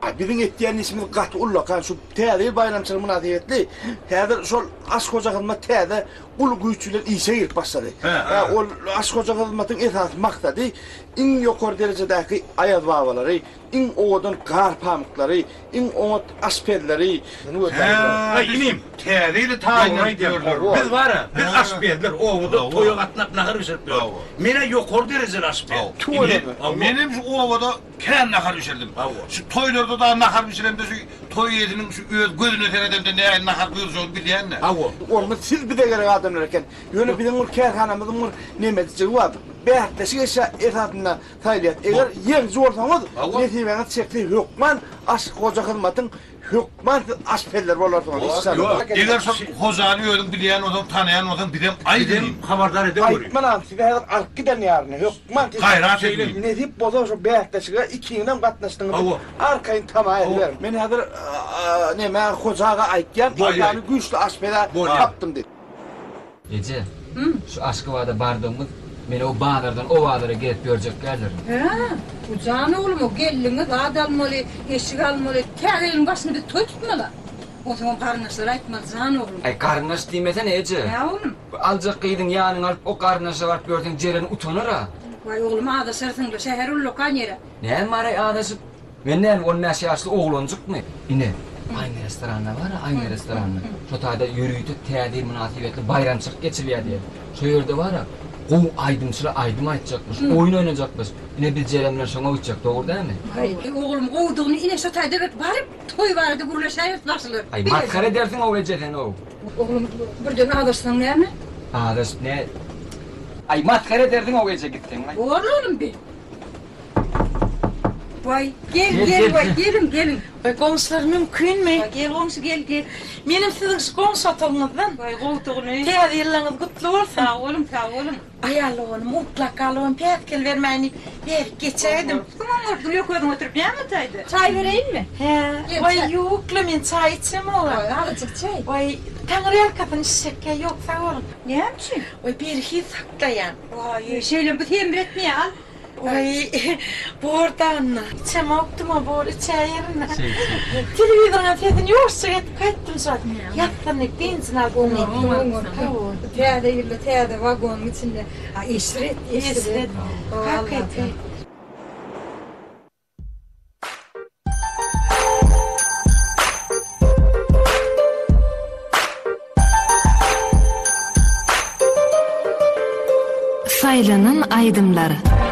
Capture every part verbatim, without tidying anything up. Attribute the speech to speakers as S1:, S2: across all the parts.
S1: Bizim etdiğin ismi Qatı Ullakan şu täze bayramçılık münasibetli. Häzir şol aşk hoca hizmet täze ul güýçüler işe girip başlady. Ol aşk hoca hizmetin esas maksadı iň ýokary derejedäki ayaz babalary, iň owadan gar pamyklary, iň owat asperleri.
S2: Ha, inim. Täzeyle taýinay diyorlar. Biz bara, biz asperler owada toýa gatnap nahar düşürüp. Mene ýokary derejeli asper.
S3: Menim şu ovada kän nahar düşürdim. Şu toýlarda da nahar düşürem de şu toy ýeriniň şu öz gözüne teredemde näme nahar buyurjak bilýänler.
S1: Onu siz bir de gerek adamlar eken. Yönü bizim ur kerhanamızın ur nemetici var. Behtleşik eşya esasında tayliyat. Eğer yer zorsanız nesibeniz çekli hükman aşk hoca hizmetin hükman asperler olarsanız.
S3: Eğer şu hocany ödüm bilýän odan tanıyan odan bidem aýdym
S2: habardar edip
S1: koyuyor. Aytman an size her ark giden yarını hükman.
S3: Hayrat edin.
S1: Nesip boza şu behtleşik'e ikinden katlaştınız. Arkayın tamam eder. Men hazır neme hocaga aýtýan yani güçlü asperler taptım dedi.
S4: Ece, şu Aşkıva'da bardığımız beni o bağlardan o bağlara gelip görecek gelirdim.
S5: He, bu canı oğlum o geliniz adammalı, eşik almalı, kârelin başını bir toy tutmalı. O zaman karındaşlar aytmalı canı oğlum.
S4: Ay karındaş diymesen Ece.
S5: Ne oğlum?
S4: Alacak kıydın yanın alıp o karındaşa varıp gördün cereni utanır ha.
S5: Vay oğlum ağda sırtında şehir ullokan yere.
S4: Ne var ay ağdası? Ben ne on yaş yaşlı oğlancık mı? Yine aynı restoranda var ya, aynı restoranda. Şu tayda yürüyütüp teadir münasibetli bayramçılık geçiriyor diye. Şu yerde var ya, o aydımçılar aydım aytacakmış, oyun oynayacakmış. Yine biz Ceren'le şuna uçacak, doğru değil mi?
S5: Ay oğlum kovduğunu yine şu tayda varıp toy vardı burla şehir başlıyor.
S4: Ay matkara dersin o Ece'den o.
S5: Oğlum buradan ağdaşsan ne mi?
S4: Ağdaş ne? Ay matkara derdin o Ece gittin.
S5: Oğlum bir. Vay gel gel, gel vay gelin gelin.
S6: Vay komşular mümkün mü?
S5: Vay gel komşu gel gel.
S6: Benim sizin şu komşu atılınızdan.
S5: Vay koltuğunu.
S6: Teyze yıllarınız kutlu olsun.
S5: Sağ olun sağ olun.
S6: Ayarlı oğlum mutlaka oğlum petkel vermeyini ver geçeydim.
S5: Tamam orada yok oydum oturup yan mı taydı?
S6: Çay vereyim mi? He.
S5: Gel,
S6: Vay
S5: çay.
S6: yokla ben çay içsem oğlum.
S5: Vay azıcık çay.
S6: Vay tanrı kadın şeker yok sağ olun.
S5: Ne yapayım?
S6: Vay bir his saklayan.
S5: Vay şeyle bir temir etmeye al.
S6: Vay buradan. İçem oktum o bor içer yerine. Televizyonun sesini yoksa et kaçtım zaten. Yattın benzin al bunu.
S5: Teyade yılla teyade vagonun içinde. Ha işret işret.
S6: İşret. Hakikaten.
S7: Saylanın aydımları.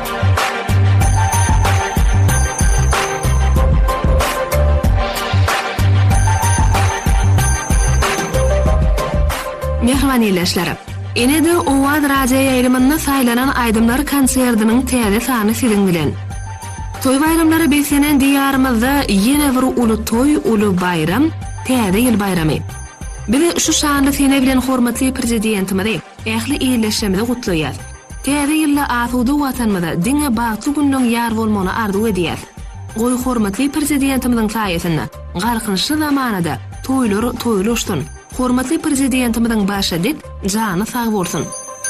S7: Mehman iyileşleri. Ine de Ovad Radyo yayılımında saylanan aydımları konsertinin täze sany sizin bilen. Toy bayramları beslenen diyarımızda yine bir ulu toy, ulu bayram, täze yıl bayramı. Biz şu şanlı sene bilen hormatly prezidentimizi ähli iyileşmede gutlaýar. Täze ýylla asuda watanmyda diňe bagty günüň ýar bolmagyny arzu edýär. Goý hormatly prezidentimiziň saýasynda galkynçly zamanada toýlar toýlaşdyn. Hormatly prezidentimiziň başa dit jany sag bolsun.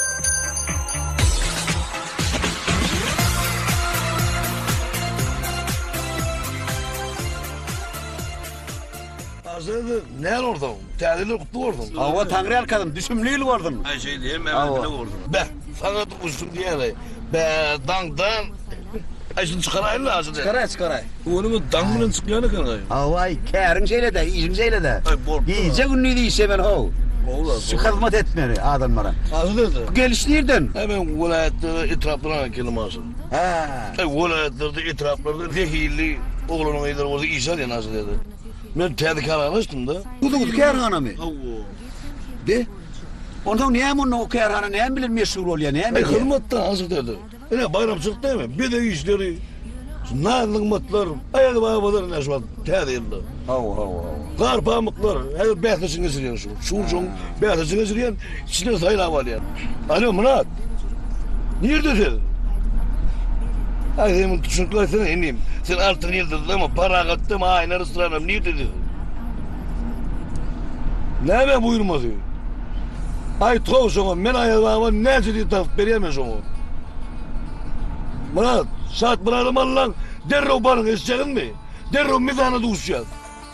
S3: Azıdı ne orada? Täzeler kutlu olsun.
S2: Hava Tanrı arkadım, düşümlüğül vurdum.
S3: Ay şey diyeyim, memnuniyetine vurdum. Be, sana da uçtum diyene. Be, dangdan. Ay şimdi çıkarayım lazım.
S2: Çıkaray çıkaray.
S3: Onu mu dangının çıkyanı kanayım?
S2: Havay, kârin şeyle de, iyicim şeyle de.
S3: Ay bordo.
S2: İyice günlüğü işe ben ho.
S3: Oğlan.
S2: Şu hizmet etmeli adamlara.
S3: Azıdı.
S2: Bu geliş nereden?
S3: Hemen vilayetlerde etraflarına kelim azı.
S2: Ha.
S3: Ay vilayetlerde etraflarda zehirli oğlanın iyileri orada işler ya nasıl dedi. Ben tedik aramıştım da.
S2: Kudu kudu kârhana mı?
S3: Allah.
S2: De. Ondan niye onun o kârhana niye bilir meşhur oluyor, niye
S3: Ay
S2: bilir?
S3: hırmatta hazır dedi. Öyle bayramçılık değil mi? Bir de işleri. Narlıkmatlar, ayağı babaların eşvat, tədiyildi.
S2: Hava hava hava.
S3: Kar pamuklar, her behtisini siriyen şu. Şurcun behtisini siriyen, içine sayıla valyen. Alo Murat, neredesin? Ay demin düşünkler sana ineyim. Sen altın yıldırdın ama para kattım, aynen ısıranım, neredesin? Ne mi buyurmadı? Ay tov sana, ben ayağıma nece diye tafıp veriyemem sana. Murat, saat bırakım Allah'ın, derre o barın eseceğin mi? Derro mizana duşacağız.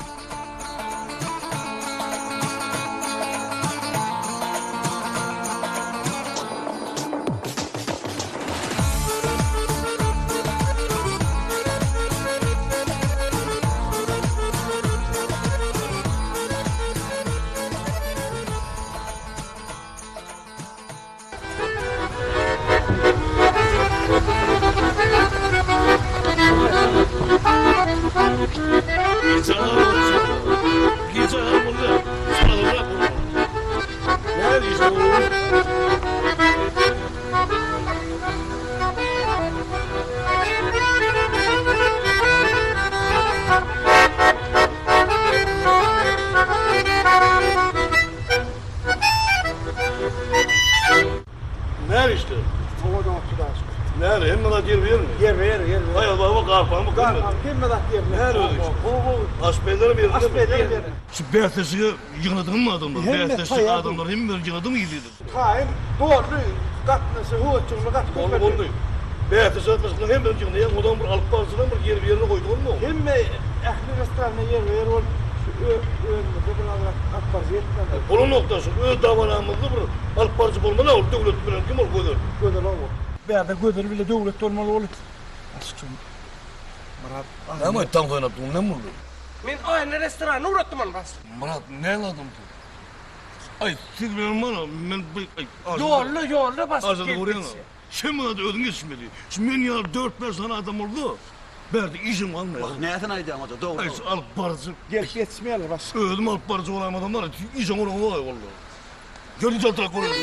S3: Nerede işte?
S1: Ovadan tutar.
S3: Nerede? Hem bana yer verir mi?
S1: Yer ver, yer ver.
S3: Hay Allah bak arpa mı
S1: Gar,
S3: kırmadı?
S1: kim medak yer?
S3: Nerede öyle işte? Asbeylerim yerinde mi?
S1: Asbeyler yer.
S3: Şu Bertes'i yığınadın mı adamlar?
S1: Hem de
S3: Bertes'i
S1: tayağı
S3: adamlar hem böyle yığınadı mı gidiyordu?
S1: Tayin doğru katnası huçumlu kat
S3: Onu
S1: köpek.
S3: onu. Bertes'i atmasından hem böyle yığınadı. Yani odan bir alıp barsına bir yer bir yerine koydu onu mu?
S1: Hem de ehli restoranına yer ver ol. Şu ö önünde bir alarak akbar yetmedi.
S3: Onun noktası ö davanamızda bir alıp barsı bulma ne oldu? Devlet bilen kim ol koydu?
S1: Gödel o. Berde gödel bile devlet olmalı ol. Aşkım. Murat.
S3: Ama tam oynattın ne mi oldu?
S8: Men aynı restorana uğrattım bas.
S3: Murat ne anladın ki? Ay siz benim bana ben ay
S8: Yollu yollu bas.
S3: Azada vuruyor. Sen bana da ödün geçmedi. Şimdi ben ya dört beş tane adam oldu. Berdi işim kalmıyor.
S9: Bak neyden aydı ama da doğru.
S3: Ay alıp barsı.
S1: Gel geçmeyelim bas.
S3: Öldüm alıp barsı olan adamlar işim olan olay vallahi. Görünce altına koyuyor.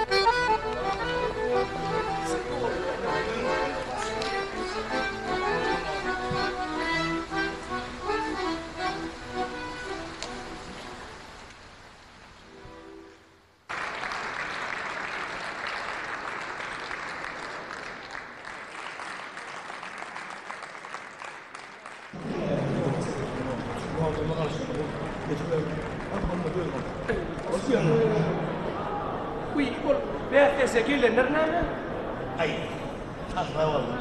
S8: Uy, kol. Ve ese gelenler ne?
S3: Ay. Takla vallahi.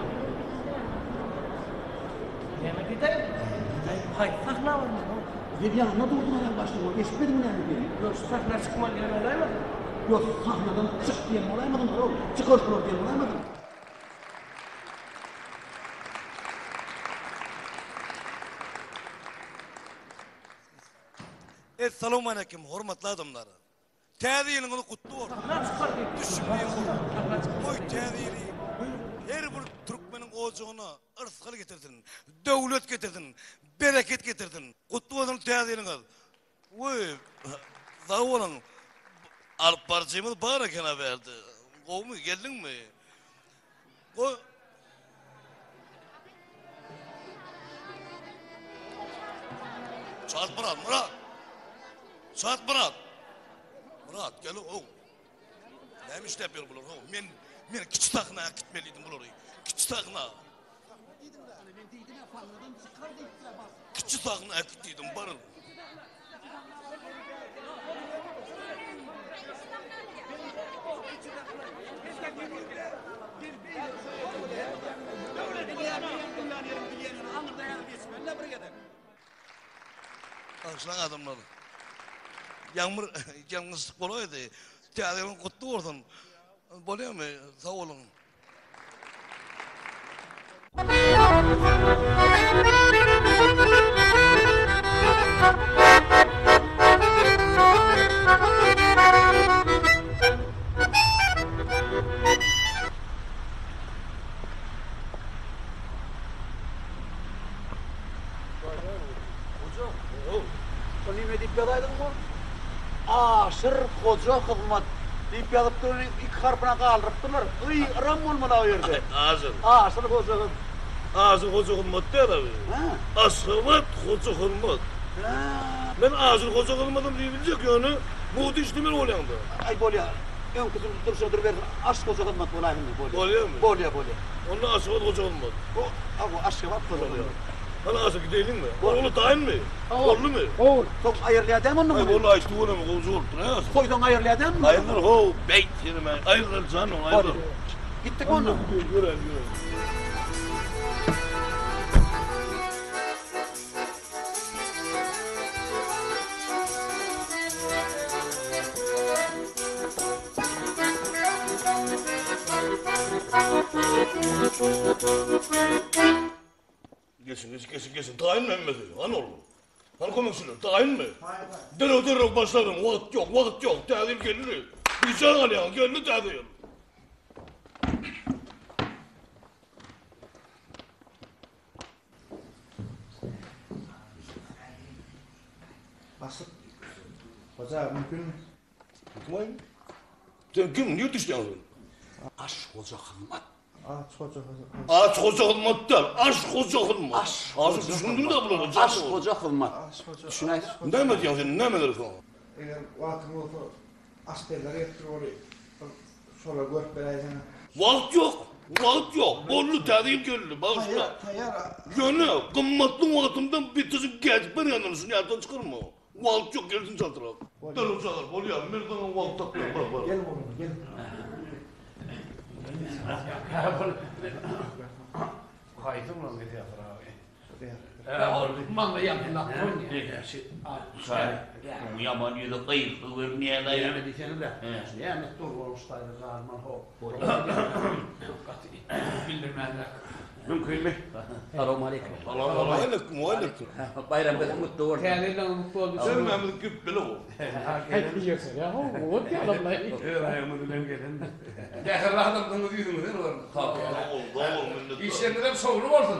S8: Ne dedi? Hay, sakla var mı?
S9: Dedi ya ne durdun ya başlıyor. Geçmedi mi yani dedi.
S8: Yok, sakla çıkma yerine mi?
S9: Yok sahnadan çık diye olaymadım. Çıkar şunu diye olaymadım.
S3: Esselamu aleyküm hürmetli adamlar. Tədiyinin kutlu olsun. Düşünmeyin bu. Oy tədiyini her bir Türkmenin ocuğuna ırzkıl getirdin. Devlet getirdin. Bereket getirdin. Kutlu olsun tədiyinin. Oy sağ olun. Alıp parçamız barakana verdi. O mu geldin mi? O Saat Murat, Murat. Saat Murat. Murat gel o. Neymiş yapıyor bunlar? Men men kiçik takına gitmeliydim bunları. Kiçik takına. Kiçik takına gittiydim barın. Akşam adamlar. Yağmur, yalnızlık olaydı. Tiyatronun kutlu olsun. Boluyor mu? Sağ olun.
S9: Aşır koca hizmet. Deyip yazıp durun iki harfına kaldırıptılar. Iy ram olmalı o yerde.
S3: Ağzın.
S9: Aşır koca hizmet.
S3: Ağzın koca hırmat değil abi. Asırmat koca hırmat. Ben ağzın koca hırmatım diyebilecek ya onu. Bu dişlimin olayım da.
S9: Ay bolya. Ön kızım dursa dur ver. Aşk koca hizmet olayım mı bolya?
S3: Bolya mı?
S9: Bolya bolya.
S3: Onun asırmat koca hırmat.
S9: O ama aşk var koca hizmet.
S3: Hani asır gidelim mi? Oğlu tayin mi? Oğlu mu?
S9: Oğul. Çok ayırlayacağım onu
S3: Ay
S9: mu?
S3: oğlu açtı onu mu? Koca oldu. Ne asır?
S9: Koydan ayırlayacağım mı?
S3: Ayrılır ho. Beyt yerime. Ayrılır canım ayrılır.
S9: Gittik onunla.
S3: Görev görev. kesin, kesin, kesin, kesin. Tayin mi emmedi? Hani oğlum? Hani komensiniz? Tayin mi? Derhal derhal başladım. Vakit yok, vakit yok. Tadil gelir. Bir can alayan, gelir tadil.
S1: Basıp. Hoca mümkün mü?
S3: Tutmayın. Sen kim? Niye düştün?
S9: Aş hoca hılmat.
S1: Aç hoca hoca.
S3: Aç hoca hılmat der. Aşk hoca hılmat.
S9: Aş
S3: Ağzı düşündün de bunu.
S9: Aş hoca hılmat.
S1: Aç hoca.
S9: Düşünay.
S3: Ne mi diyorsun sen? Ne mi dersin?
S1: Eğer vaktim olsa askerleri yettir orayı. Sonra görüp vereceğim.
S3: Vakit yok. Vakit yok. Bollu tadil gelir. Başka.
S1: Hayır, hayır.
S3: Yöne, kımmatlı vaktimden bitirsin gezip ben yanılsın. Yerden çıkarma. Vakit yok. Geldin çatıra. Dönüm çatıra. Bol ya. Merdan vakit takıyor. Bak bak.
S1: Gel oğlum gel.
S10: Kaydım lan bir tiyatro abi.
S8: Manda yaptılar.
S9: Yaman yedi kıyıklı vermeye dayan.
S10: Yani dikenim de. Yani dur olmuştaydı zarman hop. Bildirmenler.
S9: Mümkün mü? Selamun aleyküm.
S3: Aleyküm, aleyküm.
S9: Bayram bedin mutlu olsun.
S8: Kendine mutlu oldu.
S3: Sen Mehmet gibi bile ol.
S8: Hep biliyorsun ya. O diyor adamlar.
S10: Ayağımı dilen gelin. Yakın adamdınız yüzünüz değil mi orada?
S3: Tamam, tamam.
S10: İşlerinde de soğulu olsun.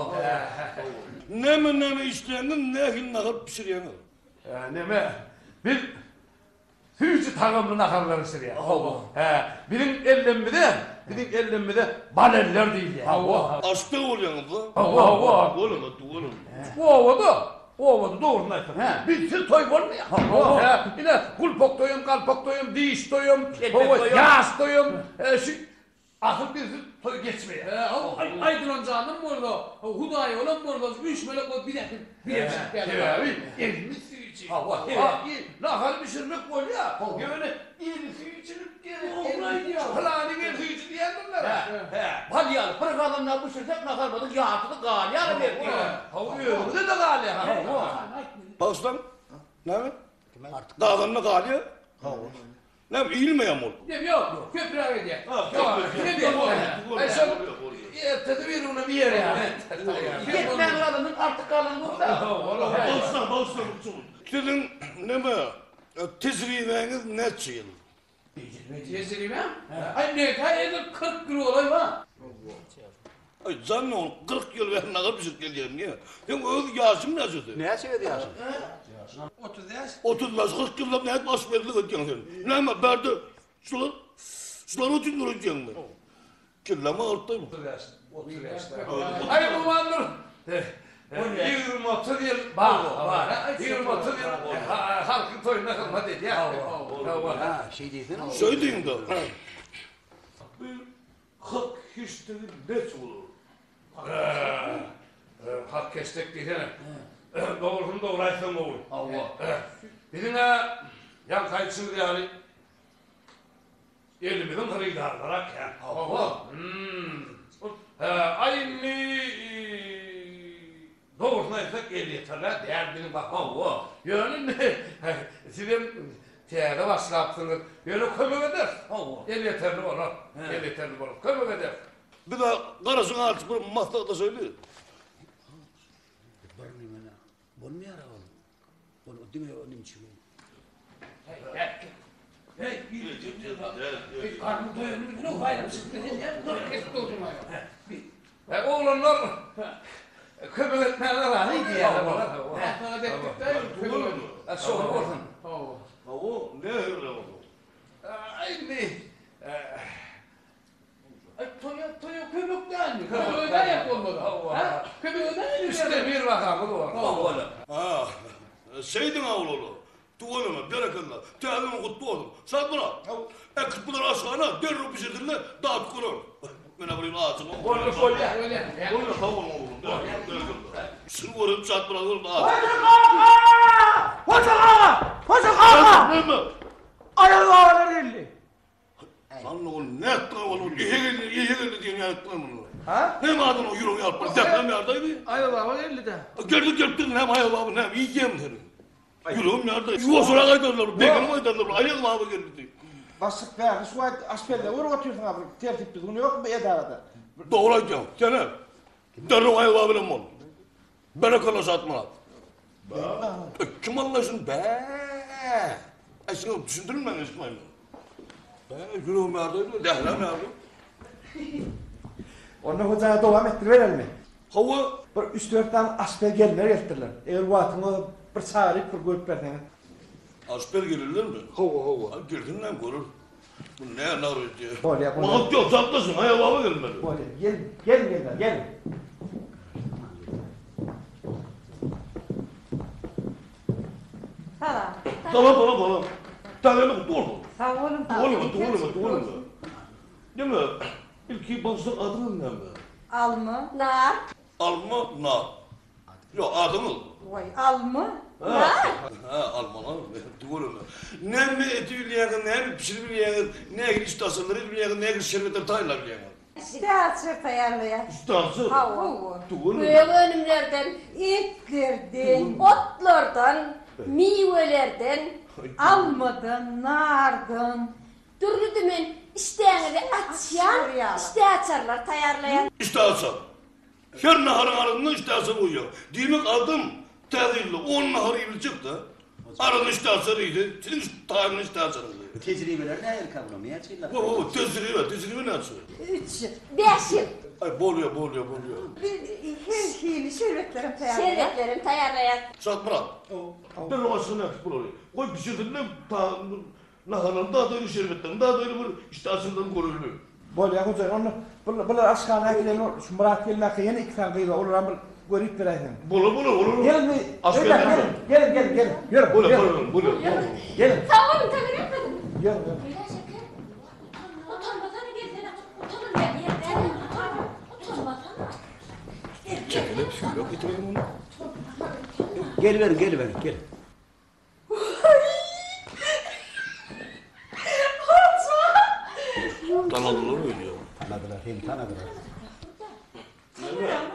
S3: Ne mi ne mi işleyenin ne hin nakar pişireyenin.
S10: Ne mi? Bir Hücü takımlı nakarları sıraya. He, benim ellemde de, benim ellemde de baleller değil ya.
S3: Aşkta oluyorsun bu.
S10: Hava hava.
S3: Oğlum, oğlum.
S10: Bu ovada, o ovada doğru aytın. Bir sil toy var mı ya? He, yine kulpok toyum, kalpok toyum, diş toyum, yağız toyum. Şu akıl bir toy geçmeye.
S8: Aydın canım burada. Huday olan burada. Üç melek o bir dakika. Bir dakika.
S10: Elimiz suyu için. Hava. Nakar pişirmek bol ya. Böyle el suyu içilip gelir. Falan el suyu için diyendirler.
S9: Palyalı, pırık adamlar pişirsek nakarmadık, yağıtlı galyalı verdi.
S10: Hava öyle de galya.
S3: Bağıslan. Ne mi? Dağlarına galiye. Ne mi? İyilmeyen mi oldu?
S8: Yok, köprü abi diye.
S10: Ne diyeyim o? Ben sen ertede bir ona bir yere yani.
S9: Gitmeyen adamın artık kalın burada.
S3: Bağıslan, bağıslan. Sizin ne mi? Tezriveniz ne çiğil?
S8: Tezireyim ha? Ay ne kadar kırk kilo olay var.
S3: Ay zanne ol kırk yıl ben nakar pişirip geleceğim niye? Sen öz yaşım ne söyledi?
S9: Neye söyledi yaşın?
S8: otuz yaş.
S3: otuz yaş, kırk yılda ne baş verildi edeceksin sen? Ne mi? Berdi. Şular, şular otuz yıl edeceksin mi? Kirleme arttayım.
S10: Ay bu mandır. Yirmi otuz yıl bak var. Yirmi otuz yıl halkın toyuna kılma dedi ya.
S9: Ha, şey değilsin ama.
S3: Söyleyeyim de. Bir hak hiç dedi ne olur?
S10: Hak kestek diyene. Doğrusunu doğraysın oğul. Allah. Birine yan kayıtsın yani. Elimizin kırıydı olarak ya. Allah. Aynı doğrusuna etsek el yeterler. Derdini bak. Allah. Yani sizin tiyade başlattınız. Yani kömür eder. El yeterli olur. El yeterli olur. Kömür eder.
S3: Bir de karısına artık bir mahtakta söylüyor.
S9: Bunu mu yara oğlum? Bunu değil mi onun için?
S8: Hey, bir karnı doyurmuş. Ne bayram çıktı ya? Dur kes doldurma ya.
S10: E oğlanlar kömür etmeyenler var. Neydi ya?
S8: Sana dektik de kömür oldu.
S10: Sonra olsun.
S3: O ne öyle oldu?
S10: Aynı.
S8: Ay toya toya kömür değil mi? Kömür ne yap olmadı? Ha? Kömür ne?
S10: İşte bir rakamı var.
S3: Ha, Seydin Ağoloğlu. Tuvalama, berekallah. Teadımı kutlu oldum. Saat buna. E kıtmılar aşağına, derru pişirdiler, dağıt kurun. Bana burayı ağzıma.
S10: Bolluk bolluk.
S8: Öyle.
S3: Bolluk tamam oğlum. Sırf orayı saat buna kurun, dağıt.
S9: Hoca ağa! Hoca ağa!
S3: Ne mi?
S9: Ayağı ağlar elli.
S3: Lan oğlum ne ettin oğlum? İyi geldi, iyi geldi diye ne ettin bunu? Ha? Ne madem o yürü yapma, deprem yerdeydi.
S1: Ayağı var elli de.
S3: Geldi geldin hem ayağı abi hem yiyeceğim seni. Yürüyorum nerede? Yuvasına kaydarlar, bekini kaydarlar, ayağı abi geldi.
S1: Basık be, şu an asperle vur oturuyorsun abi. Tertip biz bunu yok mu edarada?
S3: Doğrayacağım, gene. Derru ayağı abiyle mi oldu? Bana kala satma. Kim anlasın be? Ay sana düşündürün ben İsmail'i. Be, yüreğim yardıydı, dehlem yardı.
S1: Onu hocaya devam ettiriverelim mi?
S3: Hava?
S1: Bir üç dört tane asper gelmeler getirdiler. Eğer vaatını bir çağırıp bir görüp verdiğini.
S3: Asper gelirler mi? Hava hava. Girdiğinden görür. Bu ne nar ediyor?
S1: Böyle yapalım.
S3: Mahak yok, saklasın. Hay Allah'a gelmedi.
S1: Böyle, gelin, gelin, gelin, gelin.
S6: Tamam.
S3: Tamam, tamam, tamam. Tanrı'nı kutlu oldu.
S6: Sağ olun.
S3: Doğru, doğru, doğru. Değil mi? İlki başta adının ne mi?
S6: Al mı? Nar.
S3: Alma, na. Yok, adını.
S6: Vay, al mı?
S3: Ha, ha, alma lan. Doğru mu? Ne mi eti bilyeğin, ne mi pişiri bilyeğin, ne gibi istasınları bilyeğin, ne gibi şerbetler taylar bilyeğin.
S6: İşte açır tayarlayan.
S3: İstası.
S6: Hava.
S3: Doğru mu?
S11: Böyle önümlerden, etlerden, otlardan, meyvelerden,
S6: Almadan, nardan.
S11: türlü dümen isteğini açyan, işte açarlar, tayarlayan.
S3: İstasa. Her naharın arasında istasa uyuyor. Demek adım tezirli, on naharı gibi çıktı. Aranın istasarıydı, sizin tarihinin istasarıydı.
S9: Tecrübeler ne kavramaya çıkıyor?
S3: O, o, tecrübe, tecrübe nasıl?
S6: Üç.
S11: Beş yıl.
S3: Ay, boluyor, boluyor, boluyor.
S6: Her hili şerbetlerim tayarlayan.
S11: Şerbetlerim tayarlayan.
S3: Satmıran. Ben o aslında yapıp oluyor. Koy pişirdin de ta naharın daha da öyle şerbetlerin, daha da öyle bir istasından görülüyor.
S1: Böyle ya hocam, onu, bunlar, bunlar aşkana gidelim, şu Murat gelmek yeni iki tane kıyıda, olur ama görüp vereyim.
S3: Bolu, bolu, bolu.
S1: Gelin mi?
S3: Askerler mi?
S1: Gelin, gelin, gelin. Yürü,
S3: Bolu,
S1: yürü.
S3: bolu, bolu.
S1: Gelin.
S11: Tamam, tamir etmedim.
S1: Yürü, yürü.
S11: Öyle şeker. Utanmasana gelsene. Utanın ya, yerden. Utanmasana.
S3: Çekelim, şu yok, getirelim onu.
S9: Gel verin, gel verin, gel.
S3: Tanıdılar öyle ya.
S9: Tanıdılar, hem tanıdılar.
S3: Ne var?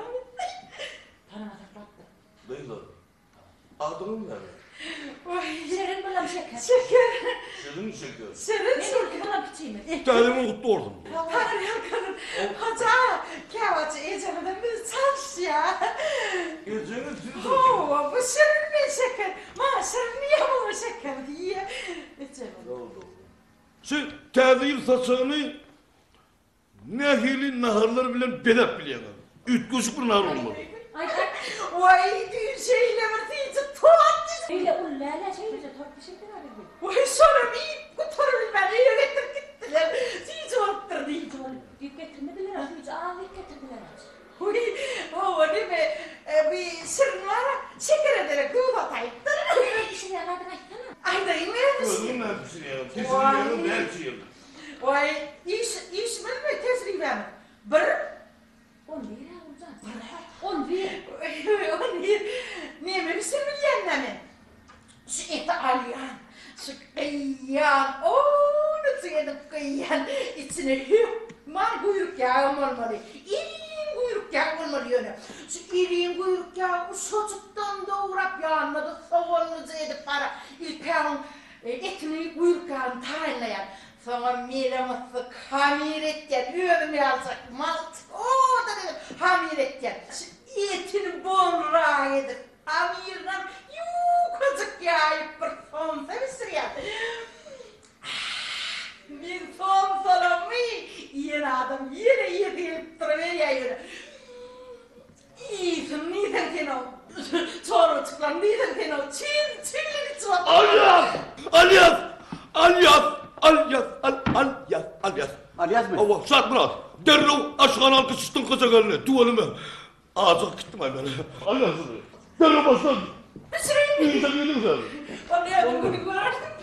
S3: Değil lan. Adının ne?
S11: Şerin bulam şeker.
S6: Şeker.
S3: Şirin şeker.
S6: Şerin
S11: Ne
S6: şeker.
S11: bulam biçeyim.
S3: Tanrı'nın kutlu oldum.
S6: Tanrı yakınım. Hoca, kağıtçı ecemeden bir çalış ya.
S3: Gecenin siz
S6: Oo, bu şirin bir şeker. Ma, şirin niye bu şeker diye. Ecemeden.
S3: Sen tezir saçağını nehirli naharlar bilen bedep bileyen. Üç küçük bir nahar olmalı.
S11: Ay ay.
S6: Vay, düğün şeyle var diyece tuhat diye.
S11: Öyle ullala şeyle torp bir şeker arıyor.
S6: Vay, sonra bir kutarım ben, iyi getir gittiler. Diyece ottır diyece.
S11: Yük getirmediler az önce ağlayıp getirdiler az.
S6: Uy, o değil mi? Ee, bir şirin var, şeker ederek kuyup atayım.
S11: Bir şey yaradın açsana.
S6: Ay dayım vermiş.
S3: Gözüm ne pişiriyor? Kesinlikle ne pişiriyor?
S6: Vay, iş, iş mi mi tesrifem? Bir,
S11: On bir ha uzan. On bir.
S6: on bir, ne mi bir sürmüyen mi? Şu eti alyan, şu kıyyan, ooo nasıl edip kıyyan, içine hüpman kuyruk yağı olmalı. İriğin kuyruk yağı olmalı yönü. Şu iriğin kuyruk yağı çocuktan doğurap yağınladı, soğunuzu edip para. İlpeğin etini kuyruk yağını tayinlayan. Sonra miramızı hamir etken, ürünü alacak, malt, ooo da dedim, hamir etken. Şu etini bolrağı edip, hamirden yukacık yağıp bir son seviştiriyen. Bir son sana mı? Yine adam, yine yine deyip duruyor yine. İyisin, neyden sen o? Çorukçuklar, neyden sen o? Çin, çinli çoruk.
S3: Alyaz! Alyaz! Alyaz! Alyaz! Al, alyaz! Alyaz!
S9: Alyaz mı?
S3: Allah, saat Murat! Derrev aşağın altı sıçtın kısa gelene, tuvalime. Ağzı gittim ay beni. Alyaz'ı. Derrev başlan.
S6: Süreyim mi?
S3: İyi sen geldin sen.
S6: Onu yapın, bunu gördüm.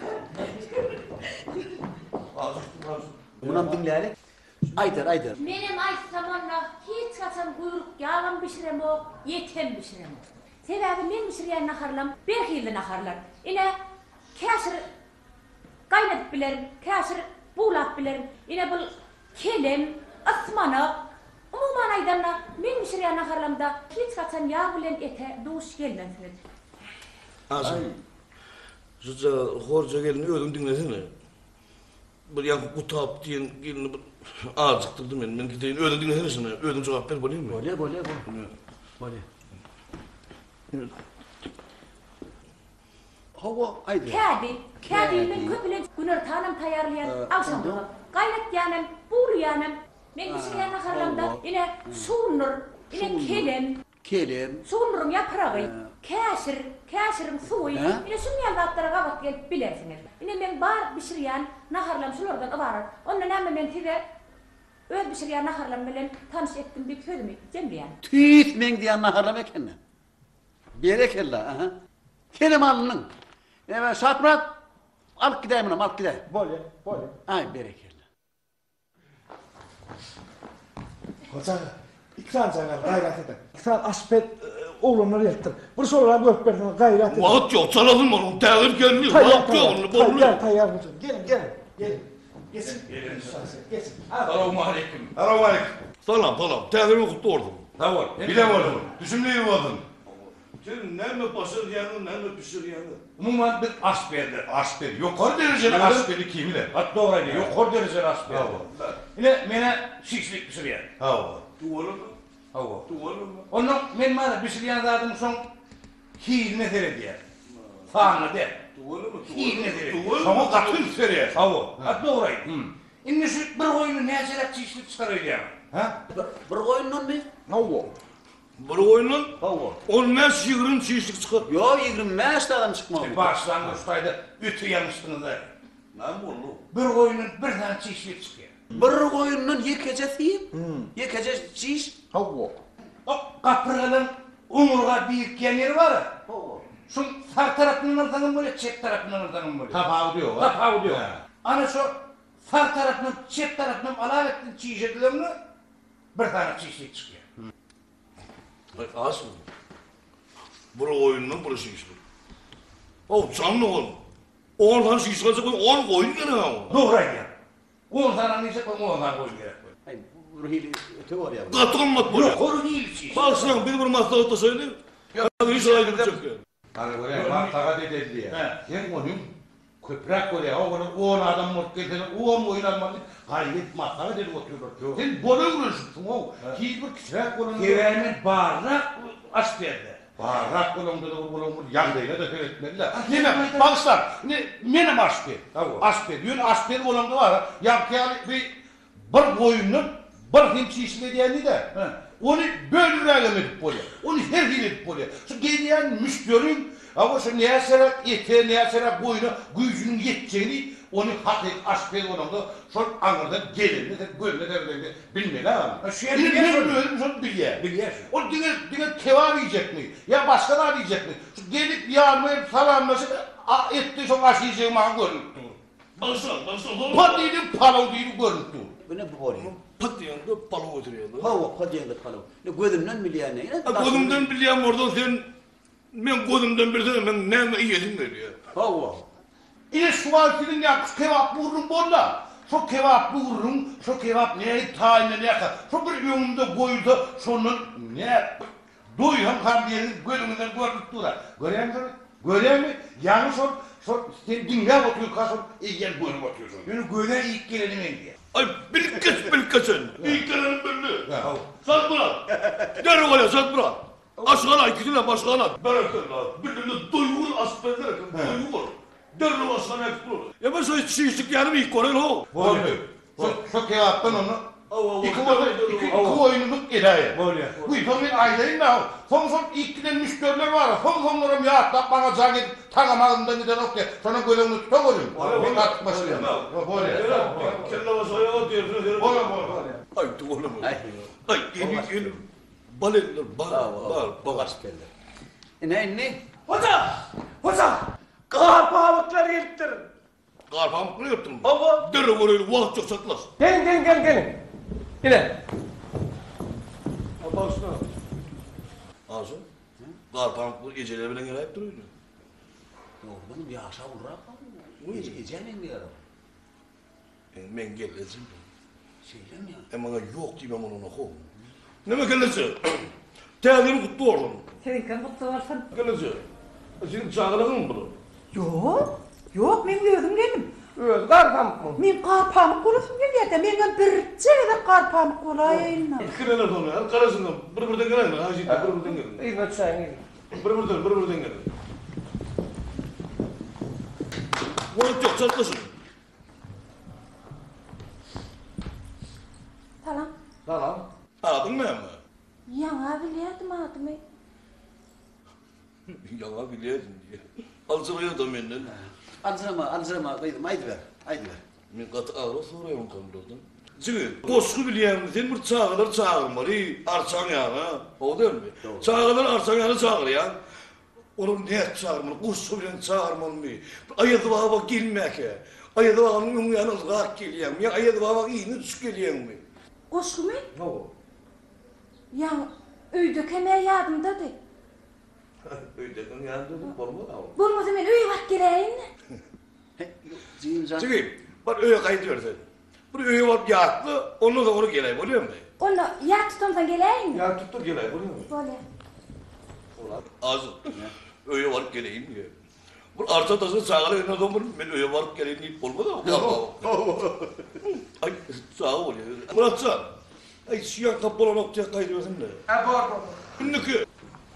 S3: Ağzı gittim ağzı.
S9: Buna dinleyelim. Aydır, aydır.
S11: Benim ay zamanla hiç kaçan kuyruk yağlan pişirem o, yetem pişirem o. Sebebi men pişirgen naharlam, bir hilde naharlar. Yine kaşır kaynatıp bilerim, kaşır buğlap bilerim. Yine bu kelem, ısmana, umuman aydanla men pişirgen naharlamda hiç kaçan yağ bilen ete duş gelmezsiniz.
S3: Ağzı. Sıca horca gelini ödüm dinlesene. Bir yankı kutap diyen gelini bir ağzıktırdım ben. Ben gideyim ödüm dinlesene sana. Ödüm cevap ver, boleyim mi?
S9: Böyle, böyle, böyle. Böyle. Hava aydı.
S11: Kadi, kadi men köpülen günür tanım tayarlayan alsam da. Gayret yanım, bul yanım. Men pişirgen naharlamda ine suunur, ine kelem.
S9: Kelem.
S11: Suunurum yaprağı. Kaşır, kaşırım suyu. Ine sümyal vatlara gavat gelip bilersiniz. Ine men bar pişirgen naharlam sulardan abarar. Ondan ama men tide öl pişirgen naharlam bilen tanış ettim bir köyümü cemliyen.
S9: Tüyt men diyen naharlam ekenne. Berekella, aha. Kelem alının. Evet, Satrat, alıp gideyim ona, alıp gideyim.
S1: Böyle, böyle.
S9: Ay, berekella.
S1: Hoca, ikran sana gayret edin. İkran aspet oğlumları yaptır. Bu sorular görüp verdin gayret edin.
S3: Vaat yok, çalalım onu. Tağır gelmiyor.
S1: Tayyar,
S3: Vaat yok onu.
S1: tayyar, tayyar, tayyar hocam. Gelin, gelin, gelin. Geçin.
S2: Gelin.
S1: Geçin.
S2: Selamun aleyküm.
S3: Selamun aleyküm. Salam, salam. Tağır'ı kutlu oldum.
S2: Tamam.
S3: Bir de vardım. Düşünmeyi vardım. Senin ne mi basır yanı, ne mi pişir yanı?
S2: Umuman bir asperler, asper. Yukarı dereceli asperi kimiler? Hatta oraydı, yukarı dereceli asper. Yine mene şişlik pişiriyor.
S3: Hava. Duvarı mı?
S2: Hava.
S3: Duvarı mı?
S2: Onun men bana pişiriyen zaten son hiline tere diye. Fağını de.
S3: Duvarı mı?
S2: Hiline tere.
S3: Duvarı mı?
S2: Sama katın seriyor. Hava. Hatta oraydı. İnne şu bir oyunu ne çelek şişlik çıkarıyor ya. Ha?
S9: Bir koyunun mu?
S1: Hava.
S3: Bir oyunun,
S9: Hava.
S3: on ne şiirin şiişlik çıkar.
S9: Yo, yirmi beş adam çıkmadı.
S2: Başlangıçtaydı ütü yanmıştınız da.
S3: Ne mi oldu?
S2: Bir oyunun bir tane çeşitlik çıkıyor.
S9: Bir koyunun yekecesi, yekece şiş.
S1: Hava.
S2: O kapırgalın umurga büyük yeri var ya. Şun sağ tarafından ortadan böyle, çep tarafından ortadan böyle.
S3: Tapağı diyor.
S2: Tapağı diyor. Ana şu sağ tarafından, çep tarafından alavetten çiğşedilerini bir tane çeşitlik çıkıyor.
S3: Az mı? Bir oyunun bir şiişlik. O canlı oğlum. On tane şiişlik olacak, on koyun gene ama.
S2: Doğru ya. On tane anlayacak, on tane koyun gerek.
S9: Ay, bu hili öte var ya.
S3: Katılmak böyle.
S2: Yok, onu değil çeşitlik.
S3: Bak sen bir bir maslahatta söyle. Ya hiç ayrılacak yani.
S2: Hani böyle mantığa dedi diye. Sen onun köprek böyle, o onun on adam mort getirip on oyun almadı. Gayret mantığa dedi oturuyor. Sen böyle vurursun o. Hiç bir küçük onun. Gevermet bağırak asperdi. Bağırak olumda da olumda yandıyla da söyletmediler. Yine bakışlar, ne benim asper. Asper, yün asper olumda var. Yaptığı bir bir oyunun bir hemşi işlediğini de. Onu bölüremedik böyle. Onu her gün edip böyle. Şu geliyen müşterin ama şu neye serak yeter, neye serak boyuna gücünün yeteceğini onu hak et, asper olumda şu anında gelir, ne de gönle de bilmeli ama. Şu yer bilmiyorum, şu bilye. Bilye. O dine, dine teva diyecek mi? Ya başkalar diyecek mi? Şu gelip yarmayıp salamlaşıp etti şu aşıyacağım an görüntü.
S3: Bakışlar, bakışlar.
S2: Pat dedim, palav dedim görüntü.
S9: Bu ne bu var ya?
S3: Pat diyende palo oturuyordu.
S9: Hava, pat diyende palav. Ne gözümden milyen ne?
S3: Gözümden bileyim oradan sen, ben gözümden bilsene ben ne ne yedim veriyor.
S9: Hava.
S2: İle şu altının ya kebap vururum bolla. Şu kebap vururum, şu kebap ne tayine ne yakar. Şu bir önümde koydu, şunun ne doyuyorum kan diye gözümden gördük dura. Görüyor musun? Görüyor musun? Yani şu şu sen dinle oturuyor kasın, iyi gel buyurup oturuyorsun. Yani göre ilk gelenim en diye.
S3: Ay bil kaç bil kaçın. İlk gelenin belli. Sat bırak. Derhal oraya sat bırak. Aşağına ikisine başkana. Bırakırlar. Birbirine duygur asperler. Duygur. Derhal aşağına ektur. Ya ben sana çiğişlik yanım ilk koran o.
S2: Böyle. Şu kebaptan onu İki oyunluk ilahi. Bu ifamin aileyin de son son ilk giden müşteriler var. Son sonlarım ya da bana cagit tanımadığımda neden yok diye. Sana gözümü tuta koyun. Bir katık başlıyor. Böyle.
S3: Kelle basaya atıyorsun.
S2: Böyle böyle.
S3: Ay oğlum. Ay. Ay yeni yeni. Balenler bal bal bal askerler.
S9: Ne ne?
S10: Hoca! Hoca! Kahpamıkları yırttırın.
S3: Kahpamıkları yırttırın.
S10: Baba.
S3: Derhal oraya vaat çok saklas.
S10: Gelin gelin gelin gelin. Yine.
S3: Allah aşkına. Ağzı. Kahpamıkları geceleri bile gelip duruyor.
S9: Oğlum bir aşağı vurrak mı? Gece gecenin bir ara.
S3: Ben geleceğim.
S9: Şeylem ya.
S3: Ama yok diye ben onu okum. Ne mi geleceğim? Teyzenin kutlu oldum.
S5: Seninken kutlu olsun.
S3: Geleceğim. Senin çağıralım mı bunu?
S6: Yok. Yok, men gözüm geldim.
S10: Öz karpamık mı?
S6: Men karpamık kurusun geldi. Men bir çeyrek karpamık olayın.
S3: Kıralar onu ya. Karasından. Bir birden gelen. Hacı bir birden gelen.
S10: İyi bak sen iyi.
S3: Bir birden, bir birden gelin. Varit yok, çarplasın.
S11: Tamam.
S3: Tamam. Adın ne mi?
S11: Yana biliyordum adımı.
S3: Yana biliyordum diye. Alçılıyor da benden.
S9: Alzırama, alzırama, kıydım, haydi ver, haydi ver.
S3: Men katı ağrı soruyorum kamilordan. Cıgı, koşku biliyem, sen bir çağılır çağırmalı, arçan yana. O değil mi? Çağılır arçan yana çağır ya. Onu ne çağırmalı, koşku bilen çağırmalı mı? Ayadı baba gelmeke. Ayadı babanın ümyanı ılgak geliyem. Ya ayadı baba iyini düş geliyem mi?
S11: Koşku mu?
S3: Ne o?
S11: Ya öydü kemer yardım dedi.
S3: Öydek'in yanında da olmadı ama.
S11: Bulmadı men öy bak geleyim.
S9: Cimcan.
S3: Cıgı, bak öyle kaydıyor sen. Bir öyle var yattı, onu da onu geleyim, oluyor mu?
S11: Onu yak tutamsan geleyim.
S3: Ya tuttu geleyim, oluyor mu?
S11: Böyle.
S3: Ağzı. Öyle varıp geleyim diye. Bu arsa tasını sağlara önüne domurum, ben öyle varıp geleyim deyip olmadı ama. Ay, sağ ol ya. Murat sağ. Ay, siyah kapalı noktaya kaydıyorsun da.
S10: Ha var var.
S3: Ünlükü.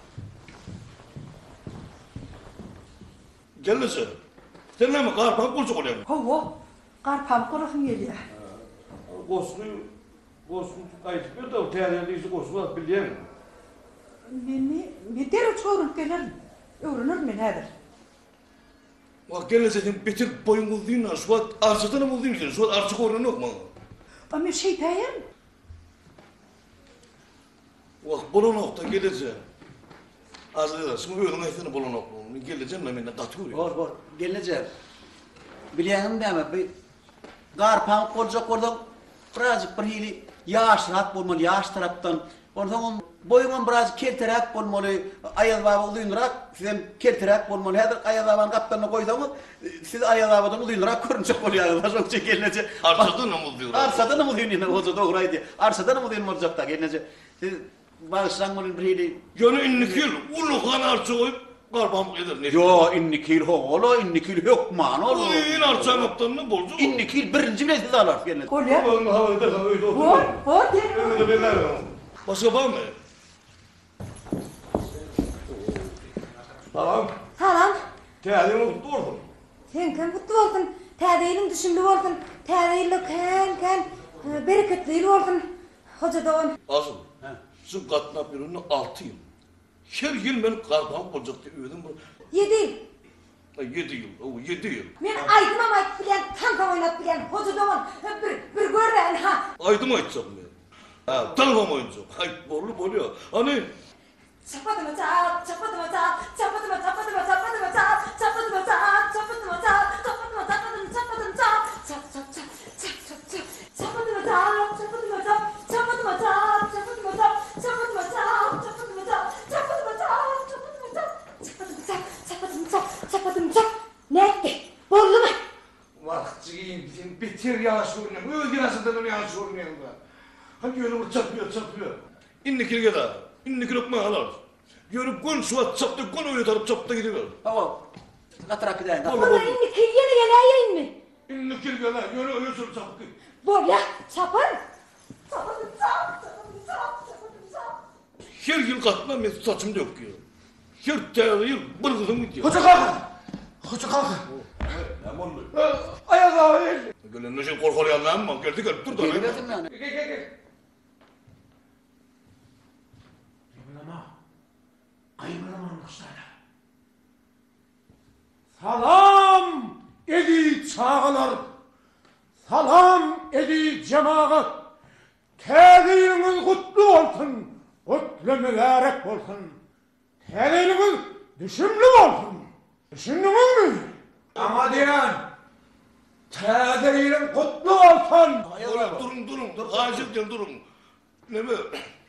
S3: Gel lan sen. Sen ne mi? Karpan kurcuk oluyor mu?
S6: Hova, karpam korufum geliyor.
S3: Gosluyu, gosluyu kaydediyor da o teyalerliğisi goslu biliyor musun?
S6: Beni, bir dere çoğurup gelirim. Öğrenir mi nedir?
S3: Bak gel sen bitir boyun bulduğun şu an arsadan mı bulduğun için şu an arsa korunun yok mu?
S6: Ama şey diyeyim.
S3: Bak bulun nokta geleceğim. Azıcık şimdi öğren ettiğini bulun nokta. Geleceğim ben benimle katıyor.
S9: Var var, geleceğim. Bileyim değil mi? Bir garpan koca koca birazcık bir hili yaş rahat bulmalı, yaş taraftan. Ondan sonra boyunun biraz kelterek bulmalı, ayaz baba uyundurak, sizin kelterek bulmalı. Her ayaz babanın kaptanına koysanız, siz ayaz babadan uyundurak görünecek oluyor. Ayaz için gelince.
S3: Arsadan mı diyor?
S9: Arsadan mı diyor yine o doğruydu. Arsadan mı diyor olacak da gelince. Siz bağışlanmanın bir hili.
S3: Gönü inlik yıl, ulukan arsa koyup karpam eder. Ne?
S9: Yo innikil ho, ola innikil yok man oğlum.
S3: Uyun arsa kaptanını borcu.
S9: İnnikil birinci bile siz alar gelince.
S6: Kolye.
S3: Allah'ım havada da öyle otur.
S6: Hor, hor diye.
S3: Öyle beler. Başka var mı? Tamam.
S11: Tamam.
S3: Teadini mutlu oldum.
S11: Sen kan mutlu oldun. Tədeyilin düşünlü oldun. Tədeyilin kan kan bereketli oldun. Hoca da on.
S3: Asıl. Şu katına birinin altı yıl. Her yıl ben karpam olacak diye ödedim.
S11: Yedi.
S3: Yedi yıl. O yedi yıl.
S11: Men aydım ama ayt bilen, tam tam oynat bilen. Hoca da on. Bir, bir görren ha.
S3: Aydım aytsam ben. Ha, talmam oyuncak. Ay, borlu boluyor. Hani?
S11: Çapadıma çap, çapadıma çap, çapadıma çapadıma çapadıma çap, çapadıma çap, çapadıma çap, çapadıma çapadıma çapadıma çap, çap çap çap, çap çap çap, çapadıma çap, çapadıma çap, çapadıma çap, çapadıma çap, çapadıma çap, çapadıma çap, çapadıma çap, çapadıma çap, çapadıma çap, çapadıma çap, çapadıma çap. Ne etti? Borlu mu?
S3: Vaktiğim sen bitir yanlış oynuyorum. Öldü nasıl yanlış oynuyorum da. Hani öyle bir çapıyor çapıyor. İnnikil geda. İnnikil okma halar. Görüp gün şu at çaptı gün öyle tarıp çapta gidiyor.
S9: Tamam. Katarak gideyim.
S11: Bana inni kilyeni geleyin mi?
S3: İnnikil geda. Yönü öyle sürüp çaptı.
S11: Bor ya, çapın. Çapadım çap, çapadım çap, çapadım çap.
S3: Her yıl katına ben saçım döküyor. Her tane yıl bırgıdım gidiyor.
S10: Hoca kalk. Hoca kalk.
S3: Ne oldu?
S10: Ayaz abi.
S3: Gülün nöşen korkulu yandan mı? Geldi gelip dur da.
S9: Geldim yani.
S10: Gel gel gel. Ama ayımlamanın kuşlarına. Salam edi çağlar. Salam edi cemaat. Tədeyiniz kutlu olsun. Kutlu mübarek olsun. Tədeyiniz düşümlü olsun. Düşündünüz mü? Ama diyen. Tədeyinin kutlu olsun.
S3: Durun durun durun. Dur. Acil diyorum durun. Ne mi?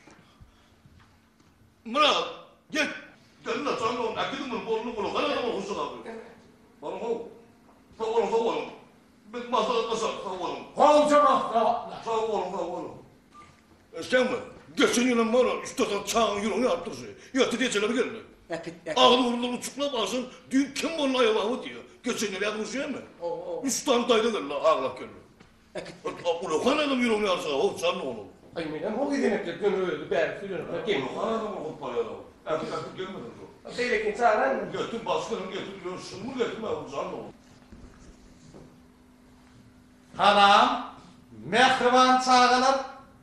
S3: Murat. Gel. Gel lan sen onu. Akıdın mı? Bolunu bulu. Kana da mı kuşun abi? Bana o. Sağ olun sağ olun. Ben masada atmasam sağ olun.
S10: Kolca mahtavatlar.
S3: Sağ olun sağ olun. Sen mi? Geçen yılın bana üstadan çağın yılını yaptırsın. Yatı diye çelebi geldi. Ağlı vurulur uçukla basın. Dün kim bunun ayağı diyor. Geçen yıl yapmış şey mi? Üstan daydı geldi ağlak geldi. Ulan kan adam yılını yapsa o sen ne olur?
S10: Ay minem o gidenekler gönül öldü. Beri sürüyorum.
S3: Ulan kan adam o kumpaya adam. Erkek erkek gelmedin şu.
S8: Beylekin çağıran mı?
S3: Götür baskının getiriyor, şunu getirme uzan oğlum.
S2: Halam, mehriban çağılar.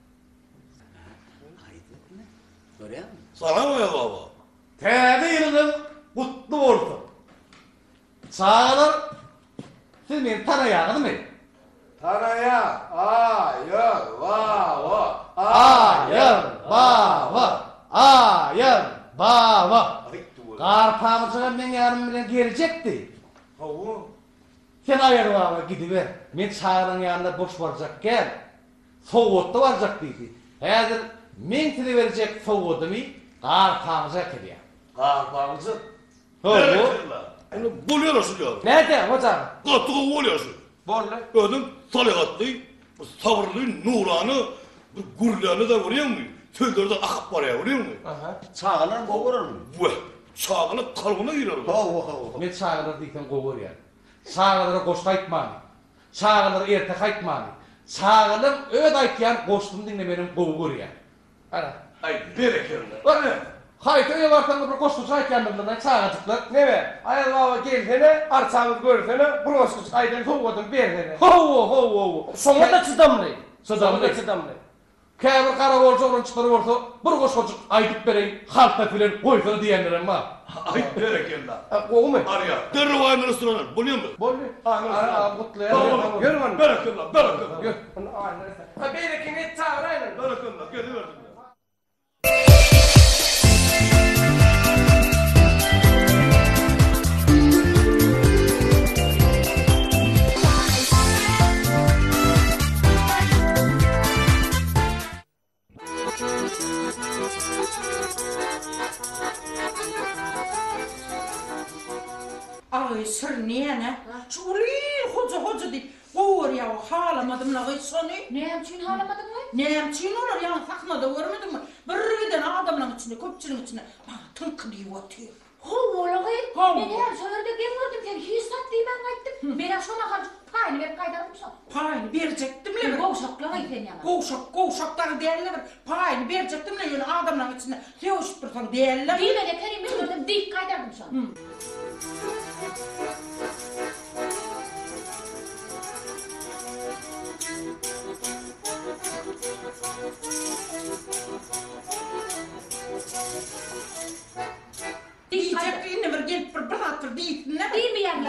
S9: Görüyor musun?
S3: Sana mı ya baba?
S2: Täze ýylyň gutly bolsun. Çağılar, siz meni tanaýaňyzmy?
S8: Tanaya, ayır, vava,
S2: Ayır, baba, ayır, baba. Garpamçıga men ýarym bilen gelecekdi.
S8: Havu.
S2: Sen ayır baba gidiver. Men çağırın ýanynda boş barjak gel. Sowgatda barjak diýdi. Häzir men tili berjek sowgadymy garpamçyga kirýär.
S8: Garpamcı.
S2: Hawu.
S3: Onu buluyorsun ya.
S2: Näde hocam?
S3: Katığı buluyorsun.
S8: Bolla.
S3: Ödüm salihатlı, sabırlı, nurani, bir gurlanı da görüyor musun? Sözlerde akıp var ya görüyor musun?
S8: Aha.
S9: Çağılan gogurur mu?
S3: Vah, çağını kalbine girer.
S9: Havu havu.
S2: Men çağırlar diýsen gowurýar. Çağırlara goşga aýtmany. Çağırlara ertek aýtmany. Çağırlar öd aýtýan goşdum dinlemenin gowurýar. Ara.
S3: Ay berekelle.
S2: Bak. Hayt öyle vartan bir goşdu aýtýanlardan çağırdıklar.
S8: Nebe? Ayıl baba gelsene, arçamız görsene, bulosuz aydın soğudun bersene.
S2: Ho ho ho.
S8: Sonra da çıdamlı.
S2: Çıdamlı.
S8: Sonra da çıdamlı.
S2: Käbir kara bolsa oğlan çıkarıp bolsa bir goşgocuk aýdyp bereýin, halkta filan goýsa diýenlerim var.
S3: Ay berekelle.
S8: Oğumu?
S3: Arya, derre wayny restoran, biliyor musun?
S8: Bollu. Ana mutlu.
S3: Tamam.
S8: Gör onu.
S3: Berekelle, berekelle.
S8: Gör. Ana. Ha berekini çağırayın.
S3: Berekelle, geliverdim.
S6: Ay sır niye ne? Şu ulil hoca hoca deyip kovur ya halamadım la gıy sonu.
S11: Neyem için halamadın mı?
S6: Neyem çiğin olur ya saknada görmedin mi? Bir giden adamların içinde köpçülün içinde bana tınkı diye atıyor.
S11: Ho ola gıy.
S6: Ho.
S11: Ben her söylerde gelirdim sen hiç sattıyım ben gayttim. Ben aşağına karşı payını verip kaydarım sana.
S6: Payını verecektim
S11: Ben
S6: le.
S11: kovşakla gayten yana.
S6: Kovşak kovşaklar değerli bir payını verecektim le yine adamların içinde. Sevişip dursan değerli.
S11: Bilmede terimi gördüm dik kaydardım sana.
S6: Diyecek yine bir gelip bir bıraktır değilsin ne?
S11: Değil mi yani?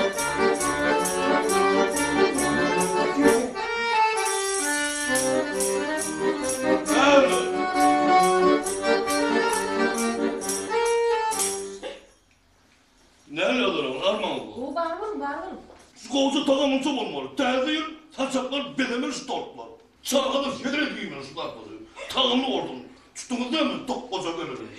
S3: Nerede adamın armağan bu?
S11: O bağırırım bağırırım.
S3: Şu kovucu takımın çok olmalı. Terziyin saçaklar bedemir şu tortlar. Sana kadar federe giymiyor şu tortları. Takımlı ordun. Tuttunuz değil mi? Top koca gönülün.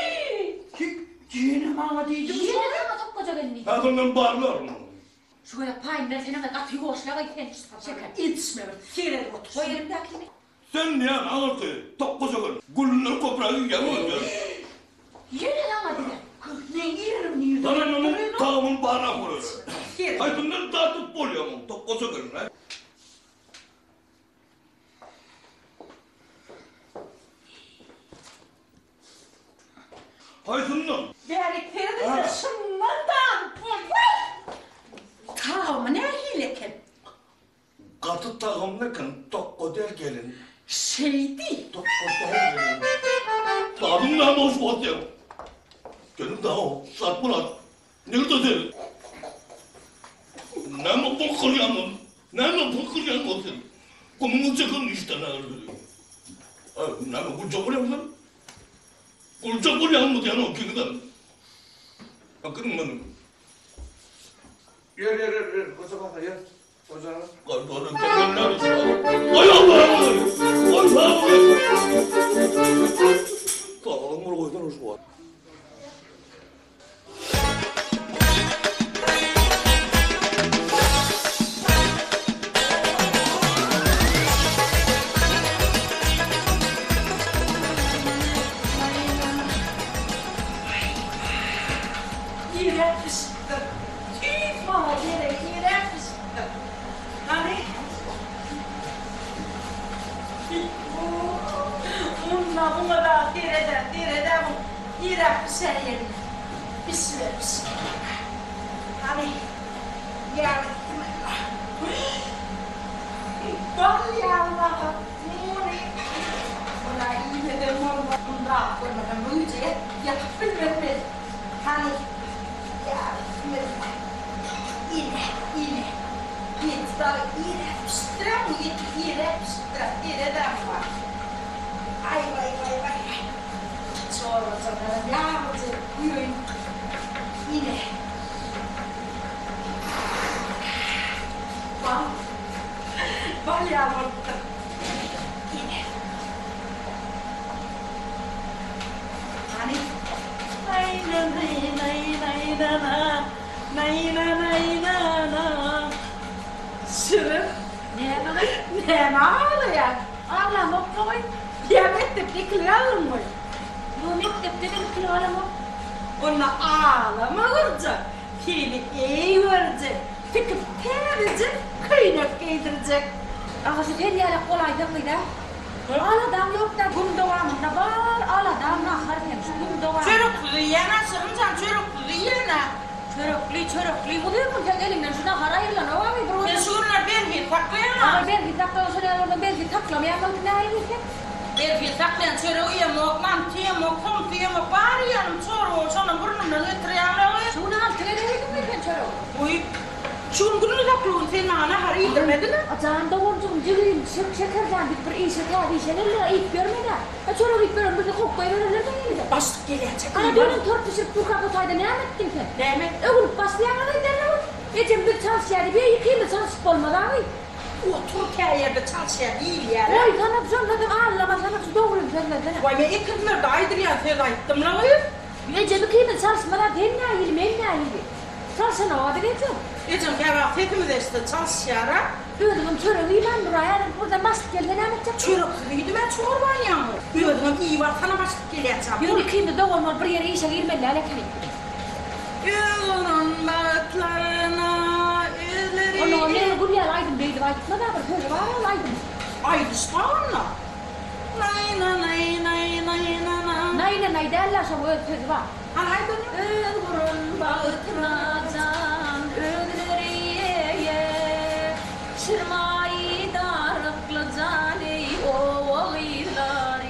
S6: Yine bana değildim.
S11: Yine sana çok koca gelmeyi.
S3: Kadından bağırlar mı?
S11: Şöyle payını versene de katıyı koşla gayten şeker.
S6: İçme bir kere otur.
S11: O yerimdekini.
S3: Sen niye ağırtı? Top koca gönül. Gülünler toprağı yiyemiyor.
S11: Yine lan hadi de.
S6: Ne yerim ne yerim.
S3: Tanrı'nın takımın bağına koyuyor.
S6: Yerim.
S3: Aydınları dağıtıp boluyor mu? Top koca gönül. Aydınlar.
S6: Yani perde şunlardan. Tamam ne hileken?
S3: Katı takımlıkın tokko der gelin.
S6: Şeydi.
S3: Tokko der gelin. Dağdım ne boş boş ya. Gelin daha o. Sarp Murat. Nerede der? Ne mi bu kıryanın? Ne mi bu kıryanın olsun? Kumunun çıkın işte ne öldürüyor. Ne mi bu çabuk yapsın? Kulca kıryan mı diyen o kimden? Bakın benim.
S8: Yer yer yer yer. Koca bak yer. Koca.
S3: Kalbara tekerler işte. Ay Allah'ım! Allah'ım! Sağlam bunu koydun şu var.
S6: Yine fıstık. Tüy bana yine yine fıstık. Hani? Bununla buna da dereden dereden yine fıstık yerim. Bunda koymadan böylece yatıp bilmem. Hani ya yine yine yine daha yine piştiren yine yine piştiren yine de var. Ay vay vay vay. Sonra sonra ya yürüyün yine. Bak bak ya bak yine. Hani nay nay nay nay nay na nay nay nay na na Şırık
S11: Ne bana?
S6: ne ağlıyor?
S11: Ağlamak koy.
S6: Ya mektepte kılayalım mı?
S11: Bu mektepte de kılalım.
S6: Ona ağlama olacak. Fili iyi görecek. Fikir verecek. Kıynak giydirecek.
S11: Ağzı her yere kolay değil mi? Ağladan yok da gum doğamında var. Ağladan nahar demiş. Gum doğamında.
S6: Çörüklü yiyene sığıncan çörüklü yiyene.
S11: Çörüklü çörüklü. Bu değil mi? Sen elimden şuna harayırlan. O var mı?
S6: Ben şunlar ben bir taklayamam.
S11: Ama ben bir dakika sonra oradan ben bir taklamayan bak ne ayırırken.
S6: Ben bir taklayan çörüğü yemek, mantıyı yemek, komtu yemek, bari yanım çoruğu, sonra burnumdan ötürüyorlar.
S11: Şunu altına verirdim mi ben çörüğü?
S6: Uy, şunun günü taklığın senin ana harayı demedi mi?
S11: Acağın doğurcum, cırıyım, şık şekerden bir bir iyi şeker, iyi şekerler, ilk görmeden. Ha çörüğü ilk görün, bir de kokbayı verirler de yeniden.
S6: Başlık gelecek.
S11: Ana dönün torpuşup bu kapatayda ne anlattın ki?
S6: Demek.
S11: Ögün başlayan adayı derler o. Ecem bir çalışıyordı, bir yıkayım da çalışıp olmadı abi.
S6: Oturup her yerde çalışıyor değil yani.
S11: Oy kanap zorladım, ağlama kanap şu doğruyum senden.
S6: Vay ben ikizler de aydırıyan feda ettim lan oyun.
S11: Ecem bir kıyımda çalışmalar hem ne ayılı, hem ne ayılı. Çalışana o adı geçiyor.
S6: Ecem kebap hepimiz de işte çalışıyor ha.
S11: Ödümün çörüğü ben buraya, burada başlık geldi ne anlatacak?
S6: Çörüklüydü ben çorban yağmur. Ödümün iyi var sana başlık geleceğim.
S11: Yürü kıyımda doğurmalı bir yere işe girmeli, alakalı.
S6: Yolun baklarına elleri...
S11: Onu ne buraya alaydım beydi, aydınma da var, böyle var alaydım.
S6: Aydıspanla. Nay na nay nay nay na na.
S11: Nay nay nay derler şu böyle sözü var.
S6: Alaydın mı?
S11: Ömrün bağıtına can ödüleriye şırmayı darıklı cani oğulları.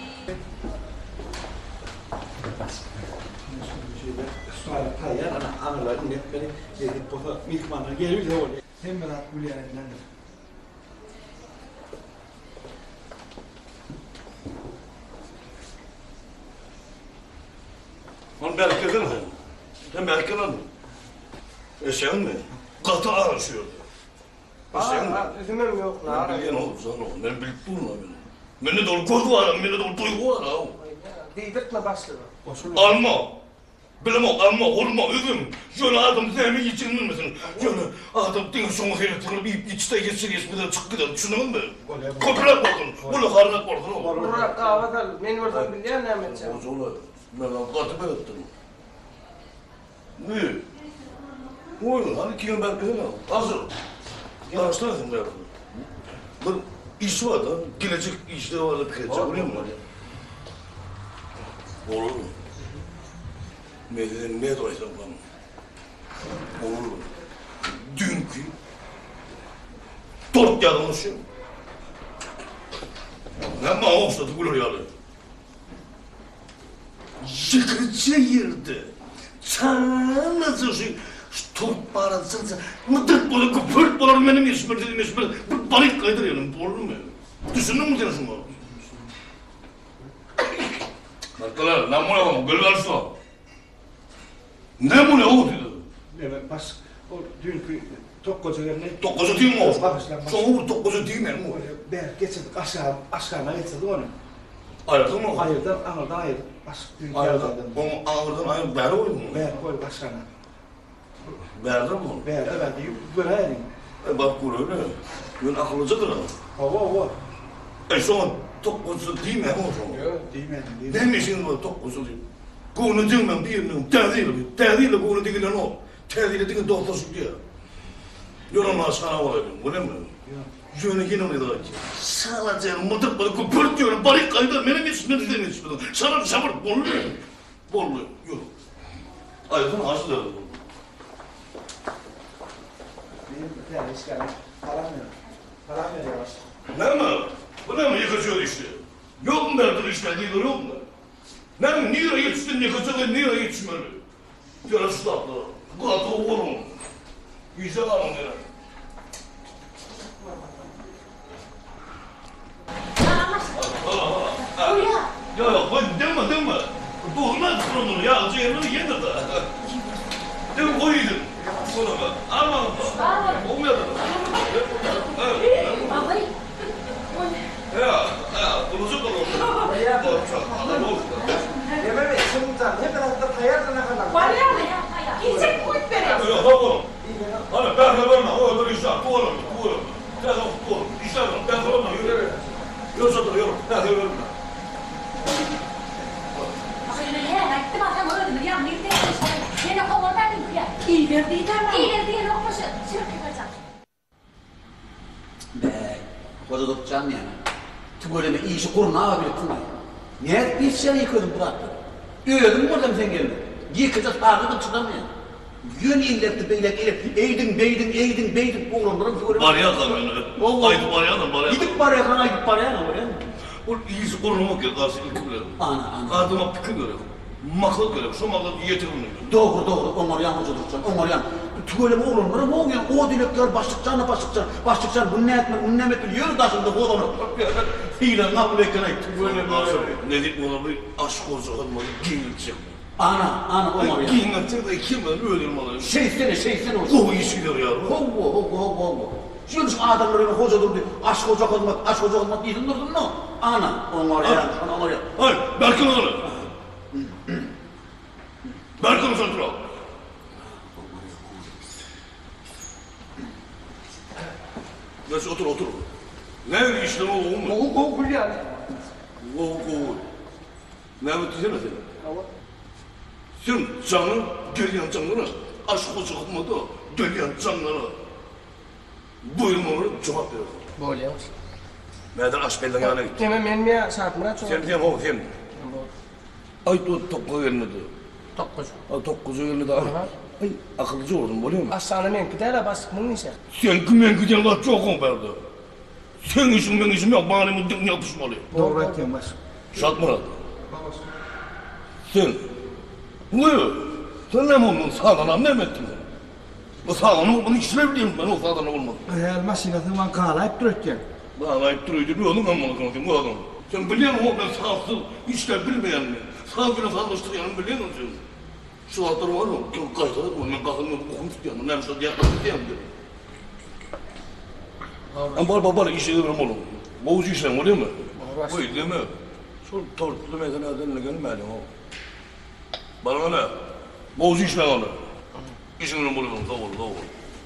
S1: Sonra kayar ana anılar inetleri dedik bota mikmanlar geliyor da oluyor. Hemen at bu yerden.
S3: Lan belki de mi? Ben belki lan. Eşeğin mi? Katı ağrışıyordu. Eşeğin mi?
S1: Üzümüm yok.
S3: Ben bilyen oğlum sana oğlum. Ben bilip durma beni. Bende de ol korku var, bende de ol duygu var ha.
S1: Değdirtme başlığı.
S3: Alma. Bilmem alma, olma, üzüm. Şöyle adam zehmi geçirir misin? Şöyle adam dini sonu hayatını bir içte geçir geçmeden çık gider. Düşünün mü? Köpürak bakın. Bunu harnak bakın oğlum.
S1: Burak kahvada men oradan bilyen ne edeceğim?
S3: O zola. Ben katı ben ettim. Ne? Oyun, hani kim belki de ne? Hazır. Yarıştırsın belki. Bir iş var da, gelecek işleri var da bir geçecek, biliyor musun? Olur mu? Ne dedim, ne dolayısın bana? Olur mu? Dünkü dört yanılmışım. Ne bana olsadı gülür yalı. Yıkıcı yerde. Çanası şu top parası, mıdık böyle kupırt bolar benim ismim dedim ismim. Bir balık kaydırıyorum, olur mu? Düşündün mü sen şunu? Arkadaşlar, ne bu ne bu? Gölge alışma. Ne bu ne o dedi?
S1: Evet, bas. O dünkü Tokkoca yerine...
S3: Tokkoca değil mi o?
S1: Bakışlar, bak.
S3: Sonra bu Tokkoca değil mi?
S1: Ben getirdik aşağı, aşağına getirdik onu.
S3: Ayırdın mı?
S1: Ayırdım, anırdan ayırdım. Bas, dünkü
S3: Ayırdın.
S1: ayırdım.
S3: Onu ağırdan ayırdın, beri koydun mu?
S1: Ver, koy aşağına.
S3: Verdin mi onu?
S1: Ver de ben de böyle ayırayım.
S3: E bak bu öyle. Ben akıllıcadır ha.
S1: Hava, hava.
S3: E sonra Tokkoca değil mi o zaman?
S1: Yok, değmedim, değmedim.
S3: Demişsin bu Tokkoca değil. Konu değil mi? Değil mi? Tehdiyle, tehdiyle konu değil ne o? Tehdiyle değil doktorsu diye. Yorumlar sana olaydım, bu ne mi? Yönü yine ne daha ki? Sana canım, mıdık mıdık, kupırt diyorum, balık kaydı, benim ismim dedim ismim. Sana sabır, bollu. Bollu, yürü. Aydın ağzı da.
S1: Benim bir tane iskele, param yok. Param veriyor.
S3: Ne mi? Bu ne mi? Yıkıcıyor işte. Yok mu verdiğin işlediği yok mu? Ne niye yetiştin, ne kaçırdın, niye yetişmedi? Şöyle ıslatlı, kulaklı oğlum. Güzel alın derim. Ya ya, koy deme deme. Doğrudan kurulur ya, acı yerini yedi de. Değil mi, koyuydun. Sonra bak, aman da. Olmuyor da.
S11: Babayı.
S3: Ya, ya, kılıcı kılıcı. Ya, adam olsun.
S1: Mehmet Sımcan hemen hatta hayatına kadar.
S6: Var ya, gidecek kuyut verir.
S3: Ya, oğlum. Hani ben de vermem, o öbür işler, bu oğlum, bu oğlum. Sen de bu oğlum, işler var, ben de vermem, yürü. Yoksa da yorum, ben de vermem.
S6: İyi verdiği tamam.
S11: İyi verdiği lokması sürüp yapacak.
S9: Be, koca dokcan yani. Tüböleme iyisi kuruna abi kuruna. Ne bir şey yıkıyordum bıraktı. Öldüm buradan sen geldin. Yıkacağız ağırlıktan çıkamıyor. Yön inlepti beylek eylep. Eğdin beydin eğdin beydin. Oğlumlarım tüböleme.
S3: Var ya kamyonu. Aydı var ya da var ya.
S9: Gidip var ya kan ayıp var ya var ya.
S3: O iyisi kurulmak ya, karşı ilk kuruyor.
S9: Ana ana.
S3: Adıma pikir göre. Makıl göre, şu makıl yetirimini.
S9: Doğru doğru. Onlar yan hoca dokcan. Onlar yan. Tüböleme oğlumlarım o yan. O dilekler başlıkcan başlıkcan. Başlıkcan bu ne etme bu ne etme. Yürü taşında bu onu. Hile kabul ekran ayıp. Tüböleme.
S3: Ne diyeyim ona bir aşk olacak olmalı, giyinecek.
S9: Ana ana onlar yan.
S3: Giyinecek de kim ben öldürmeli.
S9: Şey sene şey sene olsun.
S3: O işidir ya.
S9: Hova hova hova hova. Şunun adamların hoca durdu. Aşk hoca olmak, aşk hoca olmak diydin durdun mu? Ana onlar yan. Onlar yan.
S3: Hayır, Berkın onu. Berkın sen dur. Neyse otur otur. Ne bir işlem o mu?
S1: Koku koku yani.
S3: Koku koku. Ne bitti sen? Sen canı, geliyen canları, aşk hoca olmadı, geliyen canları. Buyurun onu cevap ver.
S1: Böyle yapsın.
S3: Neden aşk belden yana gitti?
S1: Hemen benim ya saatmına çok.
S3: Sen diyem o sen. Ay tu tokku yerine de.
S1: Tokkuz.
S3: Ay tokku yerine de. Ay akıllıcı oldun biliyor musun?
S1: Aslanı men gider basık bunun ise.
S3: Sen kimen giden la çok on verdi. Sen işin ben işim yok bana mı dik yapışmalı.
S1: Doğru etken bas.
S3: Şart Murat. Sen. Buyur. Sen ne mumun sağdan ne ettin? Bu sağdan olmanı işleyebilirim ben o sağdan olmadı.
S1: Eğer masinatını ben kağlayıp dururken.
S3: Bağlayıp duruyordu, ne oğlum ben bunu konuşayım bu adam. Sen biliyor musun ben sağsız, işler bilmeyen mi? Sağ güne sağlaştırayanı biliyor musun? Şu altları var mı? Kim kayıtları mı? Ben kalkın yok, okum tutuyorum, neymiş o diye kalkın diyeyim diyor. Ama bari bari bari işe ederim oğlum. Boğucu işlem oluyor mu? Buyur değil mi? Şu tortlu meydan adını gelmeyelim o. Bana ne? Boğucu işlem onu. İşin ürün buluyorum, sağ ol, sağ ol.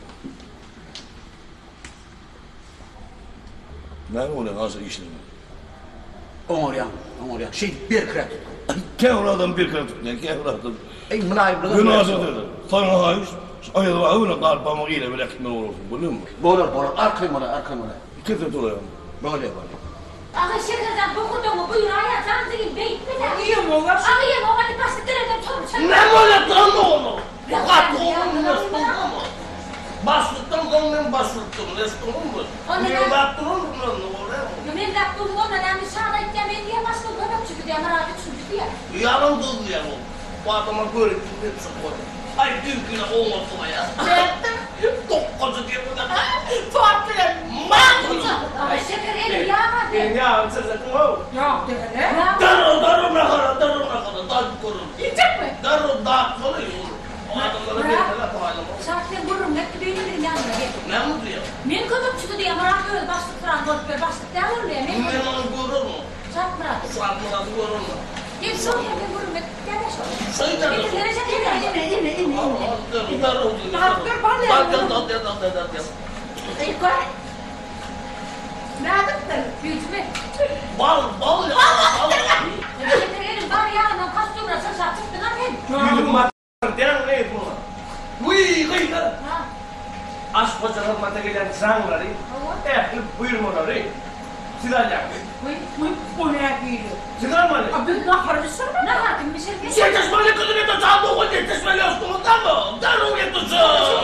S3: Ne oluyor nasıl işlemi?
S9: Onlar yan. Onlar yan. Şey bir kret.
S3: Kevradan bir kere tut ne kevradan.
S9: Ey münayiblik.
S3: Günahsız dedi. Sana hayır. Ayıla avına kalpamı ile bile kitmen olursun biliyor musun?
S9: Bolar bolar. Arkayım ona arkayım ona.
S3: Kesin dolayım.
S9: Böyle böyle.
S11: Ağa şekerden bokurdu mu buyur ayağa zanzigin beyitli de.
S6: İyi mi oğlan?
S11: Ağa iyi mi oğlan başlık dereden çorum çabuk.
S10: Ne böyle lan oğlum?
S11: Ya,
S10: Kat
S11: ya,
S10: oğlum
S11: ya,
S10: ne
S11: ya.
S10: ama? Başlıktan konumun başlıktım. Ne sorun mu?
S11: O ne
S10: Niye
S11: lan?
S10: baktın oğlum lan oraya?
S11: Yemin yaptım onunla yani dışarıda gitmem diye başlık dönüp çıktı diye merak çıktı diye.
S10: Yalan kız ya o. Bu adama böyle bir şey koydu. Ay dünküne olmasın ya. Dokkozu diye bu da.
S6: Torpile.
S10: Mantıcı.
S11: Ağa şeker eli yağmadı.
S1: Ben ya ansızlıkım o.
S6: Yok dedi.
S10: Darıl darıl ne kadar darıl ne kadar dar kurun.
S6: Gidecek mi?
S10: Darıl dar kurun. O adamlara bir tane koyalım.
S11: Zaten vururum hep benim yanına gel.
S10: Ne mı diyor?
S11: Men kötü çıktı diye merak böyle başlık kıran dört böyle başlık değil mi oraya? Men
S10: Ben onu görür mü?
S11: Çak merak.
S10: Saat mı nasıl görür mü?
S11: Gel sonra ben vururum hep. Gel de şöyle.
S10: Sayın canım.
S11: Getir gelecek
S6: İne
S11: gelecek.
S6: ine ine ine ine.
S10: Darıl darıl diyor.
S6: Darıl, bana ya.
S10: Darıl darıl darıl darıl darıl.
S6: İyi koy. Ne yaptın?
S11: Büyütme.
S10: Bal bal ya. Bal.
S11: Şekerim var ya ben kostümle saçak çıktın ha ben.
S1: Yürüm mat. Den ne bu? Uy kıydı.
S11: Ha.
S1: Aşk hocalar mata gelen zangları. Eh buyurmaları. Silacak.
S6: Bu bu bu ne giydi?
S1: Çıkarmalı.
S6: Abi ne harcısın?
S11: Ne hakim bir şey değil.
S10: Yetişmeli kızını da sağda okul yetişmeli üstünden mi? Darıl yetişsin.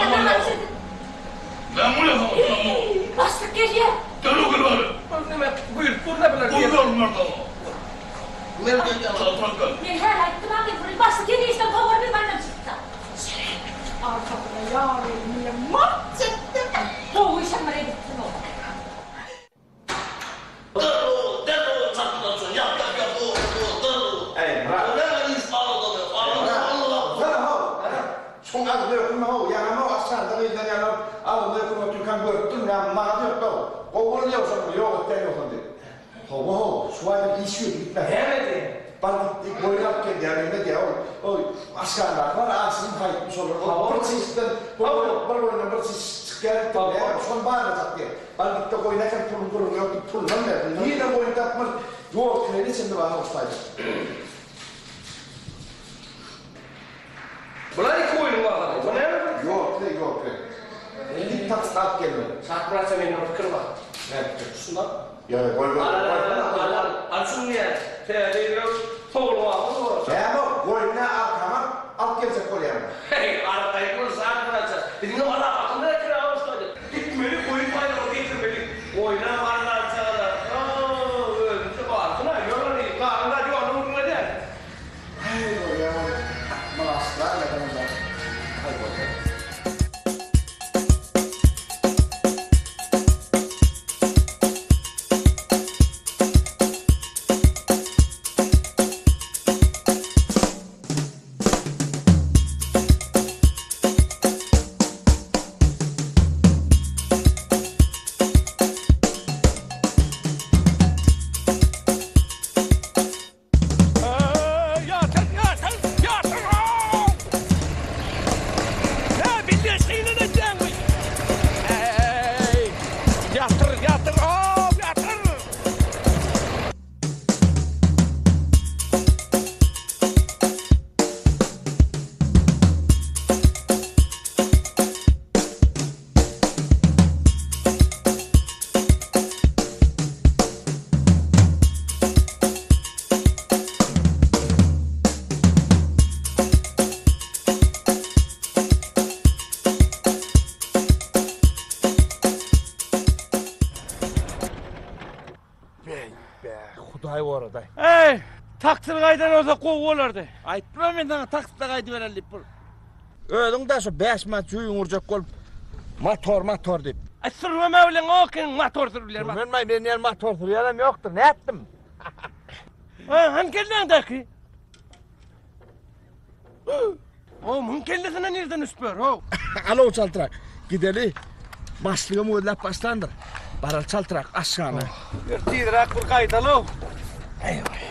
S3: Ben bunu yapamam.
S11: Başlık geliyor.
S3: Gel o kadar.
S1: Buyur burada bile.
S3: Buyurun nerede?
S1: Son adı okuma o, yani ama aslında da yüzden yani adı okuma Türkan gördüm ya, bana yok da o bunu yok sanırım, yok öten yok sanırım. Hava hava, şu an işi yok, gitme.
S8: Evet.
S1: Bana boyunap geldi yani ne diye o, o askerler var, ağzını kayıtmış olur. O pırçısından, bu oyuna pırçıs çıkarıp da ya, son bağıracak diye. Bana gitti oynarken pulun pulun yok, pulun verdim. Niye de boyun tapmış, yok kredi şimdi bana ustaydı.
S8: Bunlar iki oyunu var lan. Bu ne?
S1: Yok, ne yok. Bir taksit alıp gelmiyor.
S8: Sakırasa benim fikir var.
S1: Evet.
S8: Şundan.
S1: Ya koy koy.
S8: Al al al al. Al şunu niye? Teyze yok. Toğlu var mı?
S1: Ya bu koyuna al tamam. Al gelecek oraya.
S8: Hey, arkayı kur sakırasa. Bizim valla bakımda kira ustadı. Gitmeli koyun payını getirmeli. Oyuna varlar çağlar. Aa, öyle bağırsana. Yola ne? Karnında yola mı ne der?
S1: Ay ya. Malaslar ne kadar. Hay boy.
S3: Huday var aday.
S12: Ey, taksir kaydan olsa kovu olardı. Aytma men sana taksirde kaydı verelim bu.
S1: Ödün de şu beş mat suyun vuracak kol. Motor motor deyip.
S12: Ay sırma mevlen o kin motor sürüler bak.
S1: Ben ben yer motor sürüyorum yoktur. Ne ettim?
S12: Ha, han kelden daki. O mun kellesine nereden üspör o?
S1: Alo çaltırak. Gideli. Başlığımı ödülep başlandır. Baral çaltırak aşağına.
S12: Bir tirak bir kaydalı.
S1: Eyvah.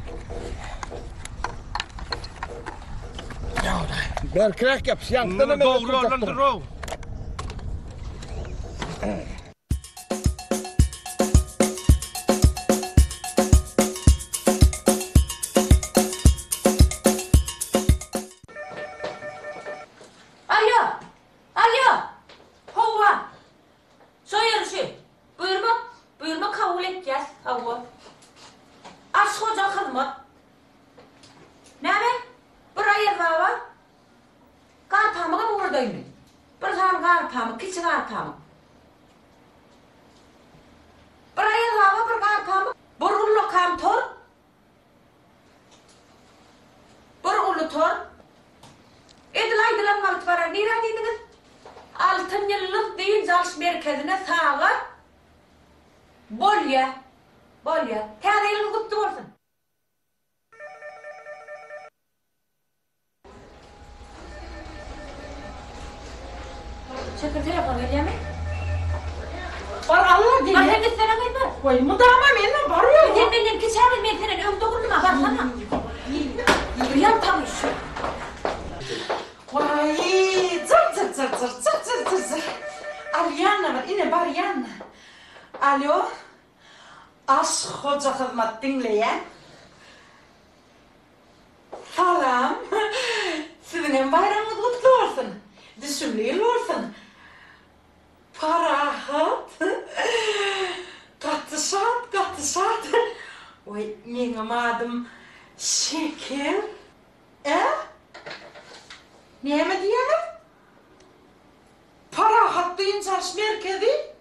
S1: Ver krak yap. Yanktan
S12: doğru olandır o.
S11: Alo. Alo. Hova. Soyarışı. Buyurma. Buyurma kabul edeceğiz. Hava. Aç hoca hizmet. Ne mi? Buraya var. Kar pamığı mı buradayım? Bir tane kar pamığı, küçük kar pamığı. Buraya var, bir kar pamığı. Burgullu kantor. Burgullu tor. Edilay dilan valit var. Nere dediniz? Altın yıllık değil çalış merkezine sağa. Bolya. Bolya. Tədəyilin kutlu olsun. Çakır telefon geliyor mu?
S6: Var Allah diye.
S11: Var hem de sana gitme.
S6: Koy mudama benimle var ya.
S11: Ben benim keçer ben senin ön dokunma baksana. Yürüyen tam şu.
S6: Vay zır zır zır zır zır zır zır zır. Aliyanna var yine var yanna. Alo. Aşk hoca hizmet dinleyen. Salam. Sizin bayramınız kutlu olsun. Düşünlüğün olsun. Parahat. Katışat, katışat. Oy, benim adım Şeker. E? Ne mi diyelim? Parahat deyin çalış merkezi.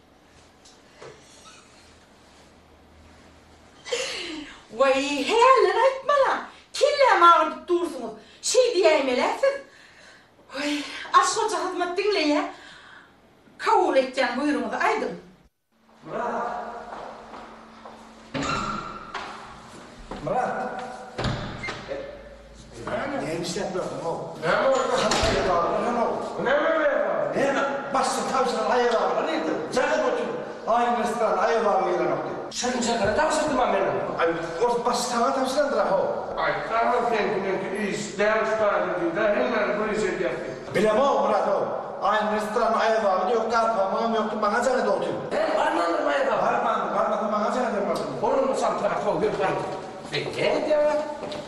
S6: Vay helen aytma lan. Kille mağlup dursunuz. Şey diyeyim elesiz. Vay aşk hoca hizmet dinleye. Kabul edeceğim buyruğunuzu aydın.
S1: Murat. Murat. Ne işlet bırakın o?
S10: Ne mi oldu?
S8: Sen çakara tavsırdın mı beni?
S1: Ay, o basit hava tavsiyendir ha.
S8: Ay, tamam kendine iş, ders parası da hemen bu işe yaptı.
S1: Bileme o Murat o. Aynı restoran ayağı yok, karpamağım yoktu, bana canı da oturuyor.
S8: He, varmandır mı ayağı?
S1: Varmandır, varmandır, bana canı da oturuyor.
S8: Onun mu santrafı o götürdü? Peki ya.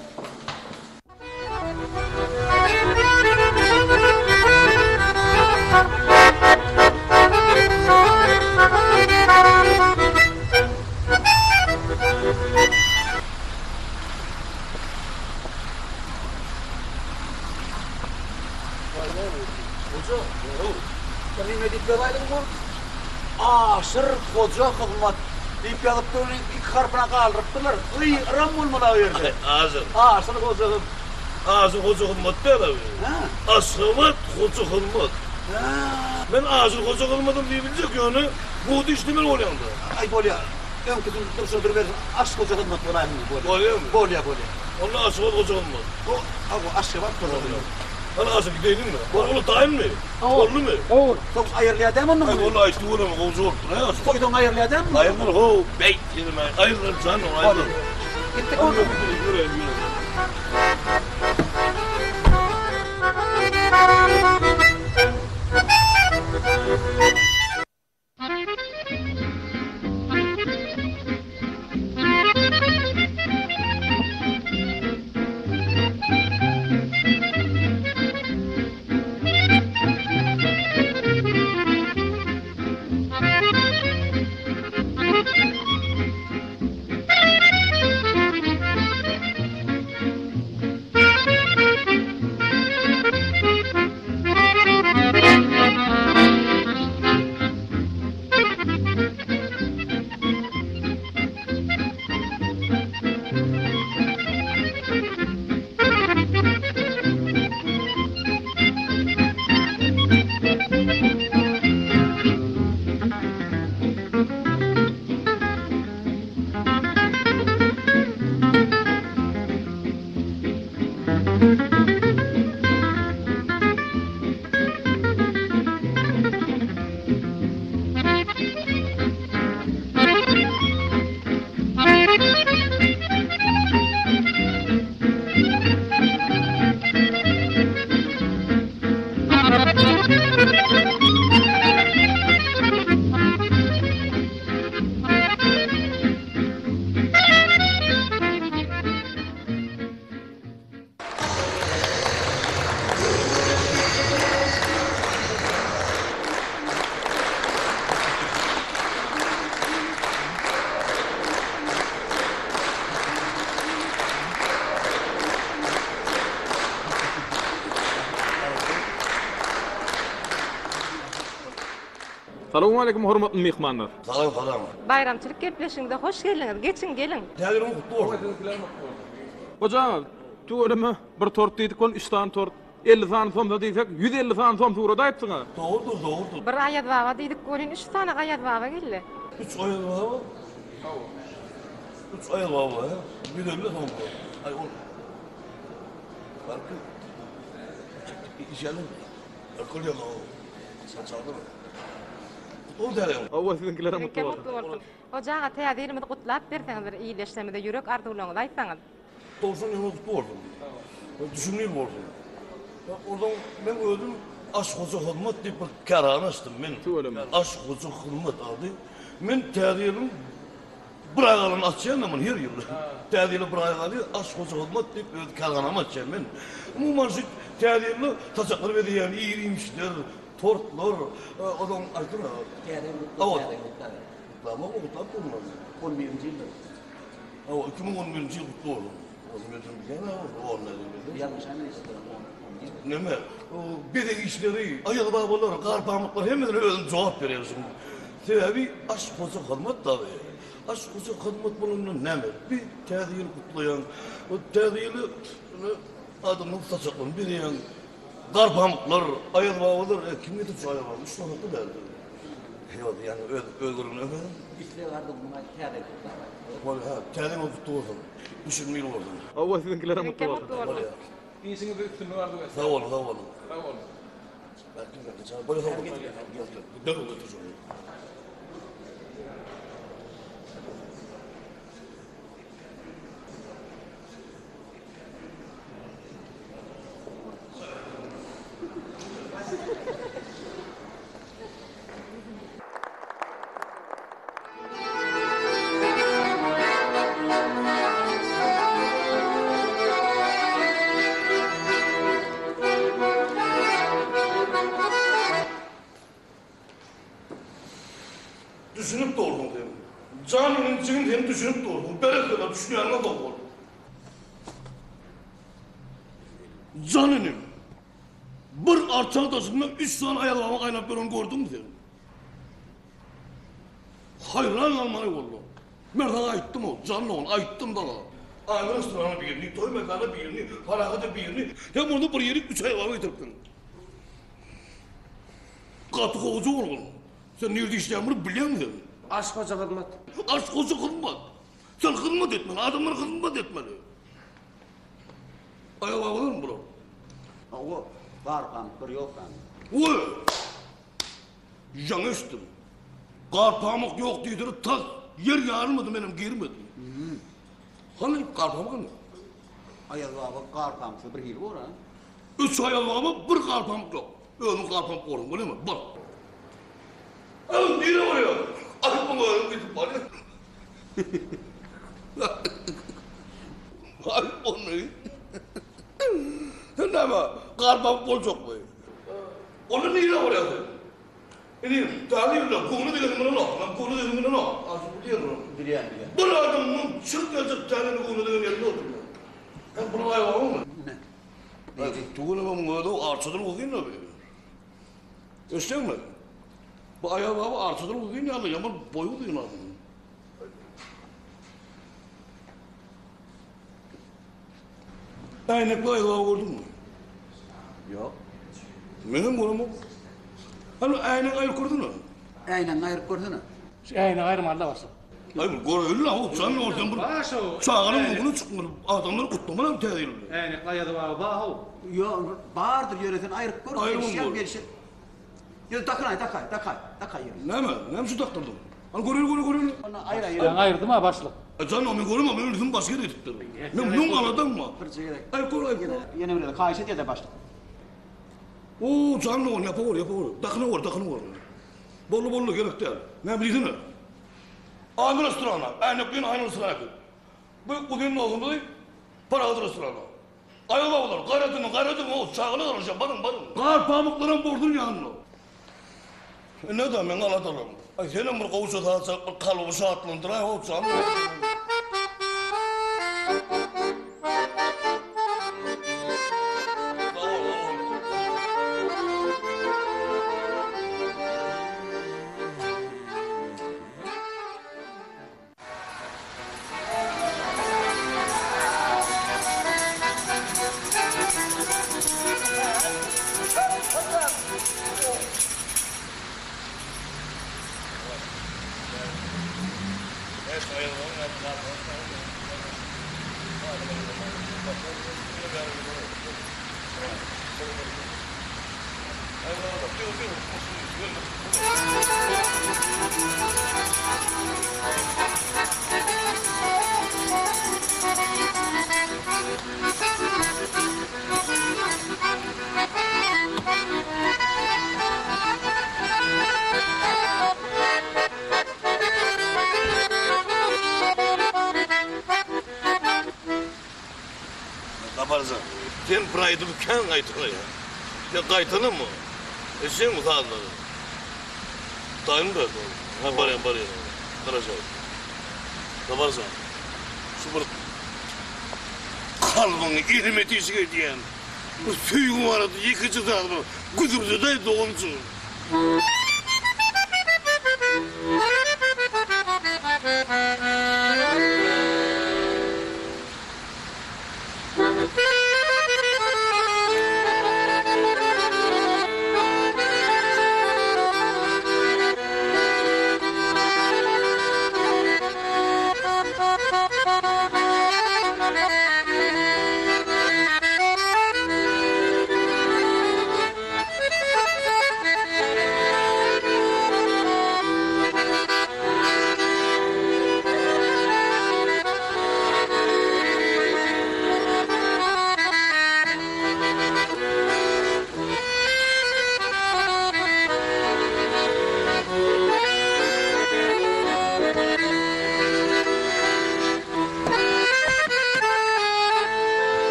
S9: Hoca, benim edip belaydım bu. Aşır koca hizmet. İp yazıp da onu iki karpına kaldırıptılar. Iy, ram olmalı o yerde.
S3: Ağzın.
S9: Aşır koca hizmet.
S3: Ağzın koca hılmat değil abi. Asılmat koca hılmat. Ben ağzın koca hılmadım diyebilecek yani. Bu dişlimin olandı.
S9: Ay bolya. Ben kızım dursa dur ver. Aşk koca hizmet olayım bolya.
S3: Bolya mı?
S9: Bolya bolya.
S3: Onun asılmat koca hılmat.
S9: O, bu aşk var koca hizmet.
S3: Bana asıl gidelim mi? Oğlu tayin mi? Oğlu mu?
S9: Oğul. Çok ayırlayadam onu mu?
S3: Ay onu ayıstı onu mu? Kovucu oldu. Ne asıl?
S9: Koydun ayırlayadam mı?
S3: Ayırlar ho. Beyt yerime. Ayırlar canım ayırlar.
S9: Gittik onu.
S3: Yürü yürü.
S13: Assalamu alaykum hormatly mehmanlar.
S3: Salam salam.
S14: Bayramçılık gepleşiňde hoş geldiňiz. Geçin gelin.
S3: Täzerim kutlu bolsun.
S13: Hoca, töwereme bir tort diýdik bol üç tane tort. elli tane somda diýsek yüz elli tane som tuğra da aýtdyňa.
S3: Doğrudur, doğrudur.
S14: Bir ayat baba diýdik golün üç tane ayat baba geldi.
S3: Üç ayal baba. Üç ayal baba ya. Bir elli som. Ay ol. Farkı. İşelim. Akıl ya o. Sen çaldın mı? O derem.
S13: Awwa sizinkilere mutlu
S14: Mutlu bolsun. Ojağa täzelerimizi gutlap berseňiz, iyileşsemede ýürek arzuwlaryňyzy aýtsaňyz.
S3: Doğrusun yanı mutlu oldum. Düşünmeyeyim oldum. Oradan ben öldüm. Aşk hoca hılmat diye bir karan açtım ben. Aşk hoca hılmat aldı. Ben täzelim bırakalım açacağım ama her yıl. Täzelim bırakalım aşk hoca hılmat diye bir karan açacağım ben. Umuman şu täzelim taçaklar veriyen iyiymişler. Tortlar, adam aydın ha. Evet. Tamam o kutlar bulunmaz.
S9: on birinci yılda.
S3: Evet, iki bin on birinci yıl kutlu olun. O zaman bir yana o ne dedi?
S9: Yanlış anlayıştır.
S3: Ne mi? Bir de işleri, ayalı babalar, kar pamuklar hemen öyle cevap veriyorsun. Sebebi aşk hoca hizmet tabi. Aşk hoca hizmet bulunun ne mi? Bir tədiyini kutlayan, o tədiyini adamın saçaklarını bir yan, kar pamuklar, ayalı babalar, e, kim nedir şu ayalı babalar? Üç tane hakkı derdi. Evet, yani öldürün efendim.
S9: İşte vardı bunlar täze kutlar.
S3: Böyle ha, tədiyini kutlu olsun. Düşünmeyi olsun.
S13: Awwa sizinkilere mutlu bolsun.
S8: İyisiniz üstünü vardı.
S3: Sağ olun, sağ olun.
S8: Sağ olun.
S3: Belki de sana böyle sağ olun. Gel, gel. Dön götür şunu. Düşünüp doğurdum dedim. Canının içini hem düşünüp doğurdum. Berek kadar düşünüyorlar da oldu. Canının bir arçalı taşından üç tane ayalama kaynap ben onu gördüm mü dedim. Hayran almanı oldu. Merdan ayıttım o, canlı onu ayıttım da. Ayman restorana birini, toy mekana birini, parakada birini. Hem orada bir yeri üç ayalama getirdim. Katı kovucu oğlum. Sen nerede işleyen biliyor musun?
S8: Aşk hoca hizmet.
S3: Aşk hoca hizmet. Sen hizmet etmeli, adamlara hizmet etmeli. Ayağı bağlar mı bro?
S9: O var kan, bir yok kan.
S3: Oy! Yanıştım. Kar pamuk yok deydir, tak yer yarılmadı benim, girmedi. Hani kar pamuk mı?
S9: Ayağı bağlar, kar pamuk bir hil var ha.
S3: Üç ayağı bağlar, bir kar pamuk yok. Önüm kar pamuk oğlum, öyle mi? Bak. Oğlum neyine vuruyor? Ayıp mı oğlum gidip var ya? Ayıp olmuyor. Sen ne mi? Kar pamuk olacak mı? Onu neyine vuruyorsun? Ini dalillah konu dedim bunu no, ben konu dedim bunu no. Asıl bu diyor mu?
S9: Biliyorum biliyorum.
S3: Bu adamın çırt yazıp canını konu dedim yerinde oturuyor. Ben bunu ayvamam mı? Ne? Ben tuğunu ben bunu arçadan okuyun ne be? Öşten mi? Bu ayağı baba arçadan okuyun ya Allah yaman boyu okuyun adamın. Aynaklı ayağı gördün mü?
S9: Yok.
S3: Benim bunu mu? Hani aynen ayır kurdun mu?
S9: Aynen ayır kurdun mu?
S8: Aynen ayrım Allah varsa.
S3: Ay bu gör öyle lan o canlı oradan bu.
S8: Başa o.
S3: Çağırın bunu çıkmadı. Adamları kutlamalar mı tedbirli?
S8: Aynen kayadı var bağ o.
S9: Yo bağırdır yöneten ayır kur.
S3: Ayrı
S9: Ayır
S3: mı bu?
S9: şey. Yo takay takay takay takay yürü.
S3: Ne mi? Ne mi şu taktırdın? Hani görüyor görüyor görüyor.
S9: Ona ayır ayır.
S8: Ben ayırdım ha başlık.
S3: E canım onu görüyorum ama öldüm başka yere tuttum. Ne bunun anladın mı? Ay koy ay koy.
S9: Yine öyle kayışet ya da başlık.
S3: Oo canlı onu yapıyor yapıyor. Takını var takını var. Bollu bollu gerek değil. Ne bilirsin mi? Aynı restorana. Aynı gün aynı restorana. Bu bugün ne oldu değil? Paralı restorana. Ayağı babalar. Gayretini gayretini o çağını alacağım. Bakın bakın. Kar pamukların bordun yanına. E ne da ben anlatalım. Ay senin bir kovucu daha çakır kalıbı saatlandır. Ay o canlı. Yaparsın. Sen burayı dükkan kaytını ya. Ya kaytını mı? E sen mi sağladın? Dayım da ha barayım barayım. Karacağım. Yaparsın. Şu bir kalbini irmetisi diyen. Bu suyun vardı yıkıcı da mı? Kudurdu da doğumcu.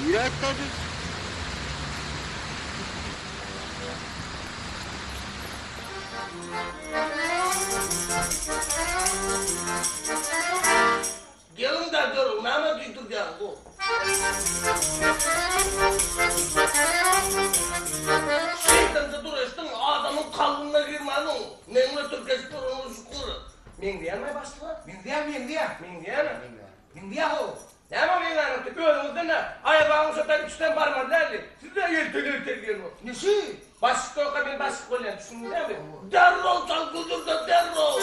S15: Yürek tadı.
S8: Gelin de durun, Mehmet uydur ya bu. Şeyden de duruştun, adamın kalbine girmedin. Memle Türkeş durunu şükür. Men diyemey başlığa? Men diyem, men diyem. Men diyem mi? Men diyem o. Diyemem men diyem. Tüpü önümüzde ne? Ayabağını söten üçten parmağı derdi. Siz de yelteli tergen o. Nesi? Başlık toka ben başlık olan düşünün değil mi? Derrol çal kudurda derrol.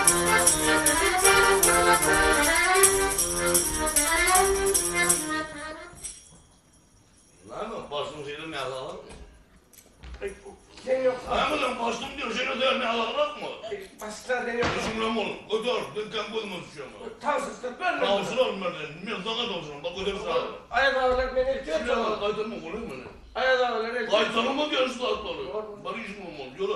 S8: Lan mı? Başım şeyden ne alalım? Sen yok.
S3: Amına başım diyor seni de ne alalım mı?
S8: Başlıklar deniyor.
S3: Düşünmem oğlum. Öder. Dükkan bulmaz şu an.
S8: Tavsızlık verme.
S3: Tavsız olmaz. Ben sana da olsun. Bak öder sağ ol.
S8: Ayabağlar beni ertiyor.
S3: Şuraya kaytarma olur mu?
S8: Ayabağlar ertiyor.
S3: Kaytarma görüş saatleri. Bari işim olmaz. Yola.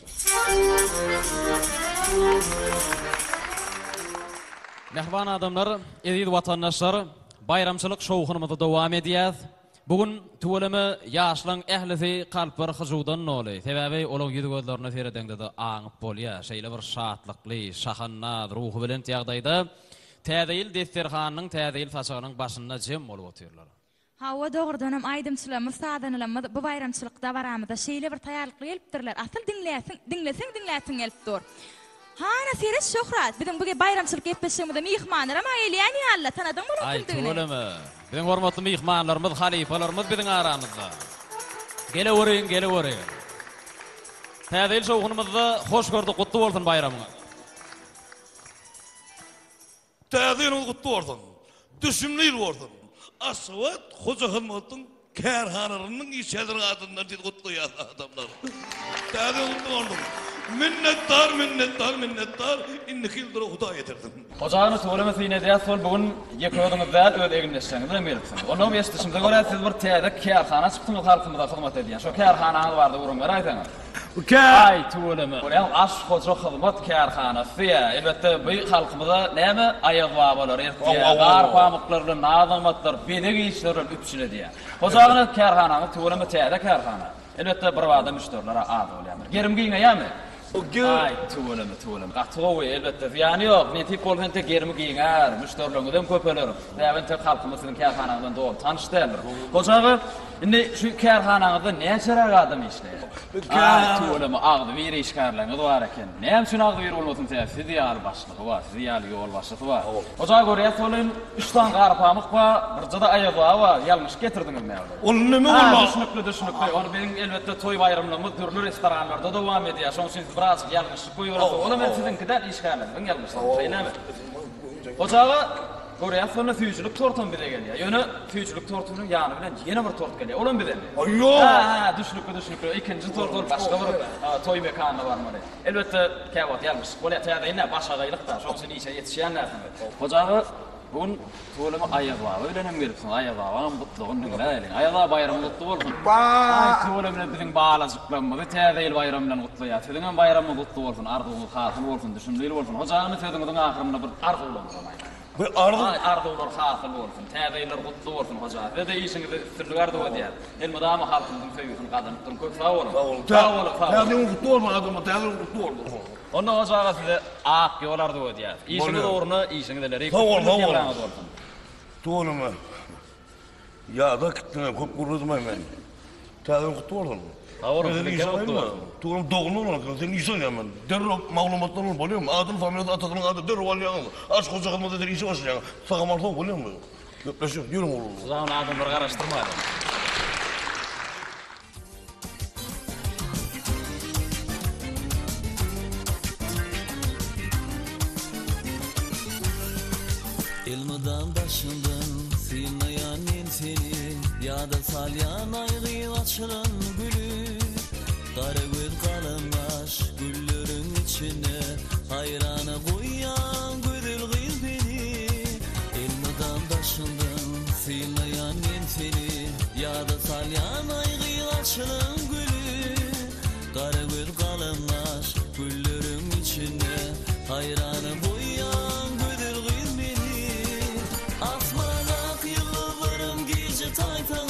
S16: Mehvan adamlar, edil vatandaşlar, bayramçılık şovğunumuzda devam ediyaz. Bugün tuvalımı yaşlan ehlisi kalpar hızudan noli. Sebebi olan yüzü gözlerine seyreden de ağıp bolya. Şeyle bir şatlıklı, şahannad, ruhu bilent yağdayda. Tədil destirxanının, tədil fasağının başında cem olup otuyorlar.
S17: Hava doğrudan aydımçılığımız, sadanılığımız, bu bayramçılıkta varamızda şeyle bir tayarlıklı eliptirler. Asıl dinlesin, dinlesin, dinlesin eliptir. Hana seres şöhrat. Bizim bu bayramçılık yapışımızda mihmanlar ama eyleyen ya Allah tanıdın mı?
S16: Ay tuğulımı. Bizim hormatlı mihmanlarımız, halifalarımız bizim aramızda. Gele uğrayın, gele uğrayın. Tədil şovğunumuzda hoş gördük, kutlu olsun bayramına.
S3: Tədil kutlu olsun. Düşümlüyül olsun. Asvat Hoca Hılmat'ın kerhanlarının işçilerin adından dedi kutlu ya adamlar. Tədil kutlu olsun. Minnettar, minnettar, minnettar. İnniki yıldıra huda yetirdim.
S16: Hocağını söylemesi yine de sol bugün yekiyordunuzda öz evinleşseniz de meliksiniz. Onu bestişimize göre siz bir teyde kerhana çıktınız halkımıza hizmet ediyen. Şu kerhananız vardı vurunlar aytanız. Ay tuğulımı. Ulan aşk hoca hizmet kerhanası ya. Elbette bu halkımıza ne mi? Ayaz babalar, ertiye, gar pamuklarlı, nazamatlar, bedek işlerin üpsüle diye. Hocağını kerhananı tuğulımı teyde kerhana. Elbette bir vada müşterilara adı olayamır. Gerim giyine ya mı? Ay tuğulımı tuğulımı. Qatuğu elbette ziyani yok. Ne tip olsan tek gerimi giyinger. Müşterilerimizden köpelerim. Devin tek halkımızın kerhanağından doğum tanıştırılır. Hocağı şimdi şu kerhanağında ne çerak adam işler? Ay tuğulımı ağdı veri işgarlarını var eken. Ne hem şunu ağdı veri olmasın size? Ziyal başlığı var. Ziyal yol başlığı var. Hocağı görüye söyleyeyim. Üç tane qarpamıq var. Bir da ayağı var. Yanlış getirdiniz mi?
S3: Onun ne mi
S16: var?
S3: var?
S16: Düşünüklü düşünüklü. Onu benim elbette toy bayramlarımız türlü restoranlarda devam ediyor. Son siz biraz yanlışlık buyurasın. Onu ben sizinkinden işgarladım. Yanlışlık. Şey ne mi? Hocağı Koreya sonra tüyücülük tortun bir de geliyor. Yönü tüyücülük tortunun yanı bilen yeni bir tort geliyor. Onun bir de mi?
S3: Ayyo!
S16: Ha ha düşünüklü düşünüklü. İkinci tortun başka bir toy mekanı var mı? Elbette kevat yanlış. Koreya teyade yine başa gaylık da. Çok seni işe yetişenler. Hocağı bugün tuğulama ayağı var. Öyle ne gelipsin? Ayağı var. Mutluğun ne gelin? Ayağı bayramı mutlu olsun. Ay tuğulamla bizim bağlacıklanmadı. Teyade bayramla kutlu ya. Sizin bayramı kutlu olsun. Ardığı hasıl olsun. Düşündüğü olsun. Hocağını sizin ahırımda bir ardı olsun.
S3: Bu ardı
S16: ardı olur hasıl olsun. Teydeler kutlu olsun hoca. Ve de işinizi sırlıgardı o diye. El madama halkımızın seviyorsun kadınlıktan köp sağ olun. Sağ olun. Sağ olun.
S3: Teydeler kutlu olma adamı. Teydeler kutlu oldu.
S16: Ondan hocağa size ak yollardı o diye. İşini doğruna işini deleri.
S3: Sağ olun. Sağ olun. Tuğulama. Ya da kitlene köp kurulmayım ben. Teydeler kutlu olsun.
S16: Doğru.
S3: Ben insan olma. Tuğulum doğunu olarak sen insan ya ben. Derro mağlumatlar olup oluyor mu? Adın familiyada atasının adı derro valyan. Aç koca kalmadı der işi başlayan. Sağamarta oluyor mu? Göpleşiyor. Yürüm oğlum.
S16: Zaman adımları araştırmayalım.
S18: Elmadan başından silmeyen seni ya da salyan ayrı açılan gülü Kara gül kalınmış güllerin içine hayrana koyan güdül kız beni Elmadan başından silmeyen seni ya da salyan ayrı açılan gülü Kara gül kalınmış güllerin içine hayrana koyan güdül kız beni Asmanak yıllarım gece tayta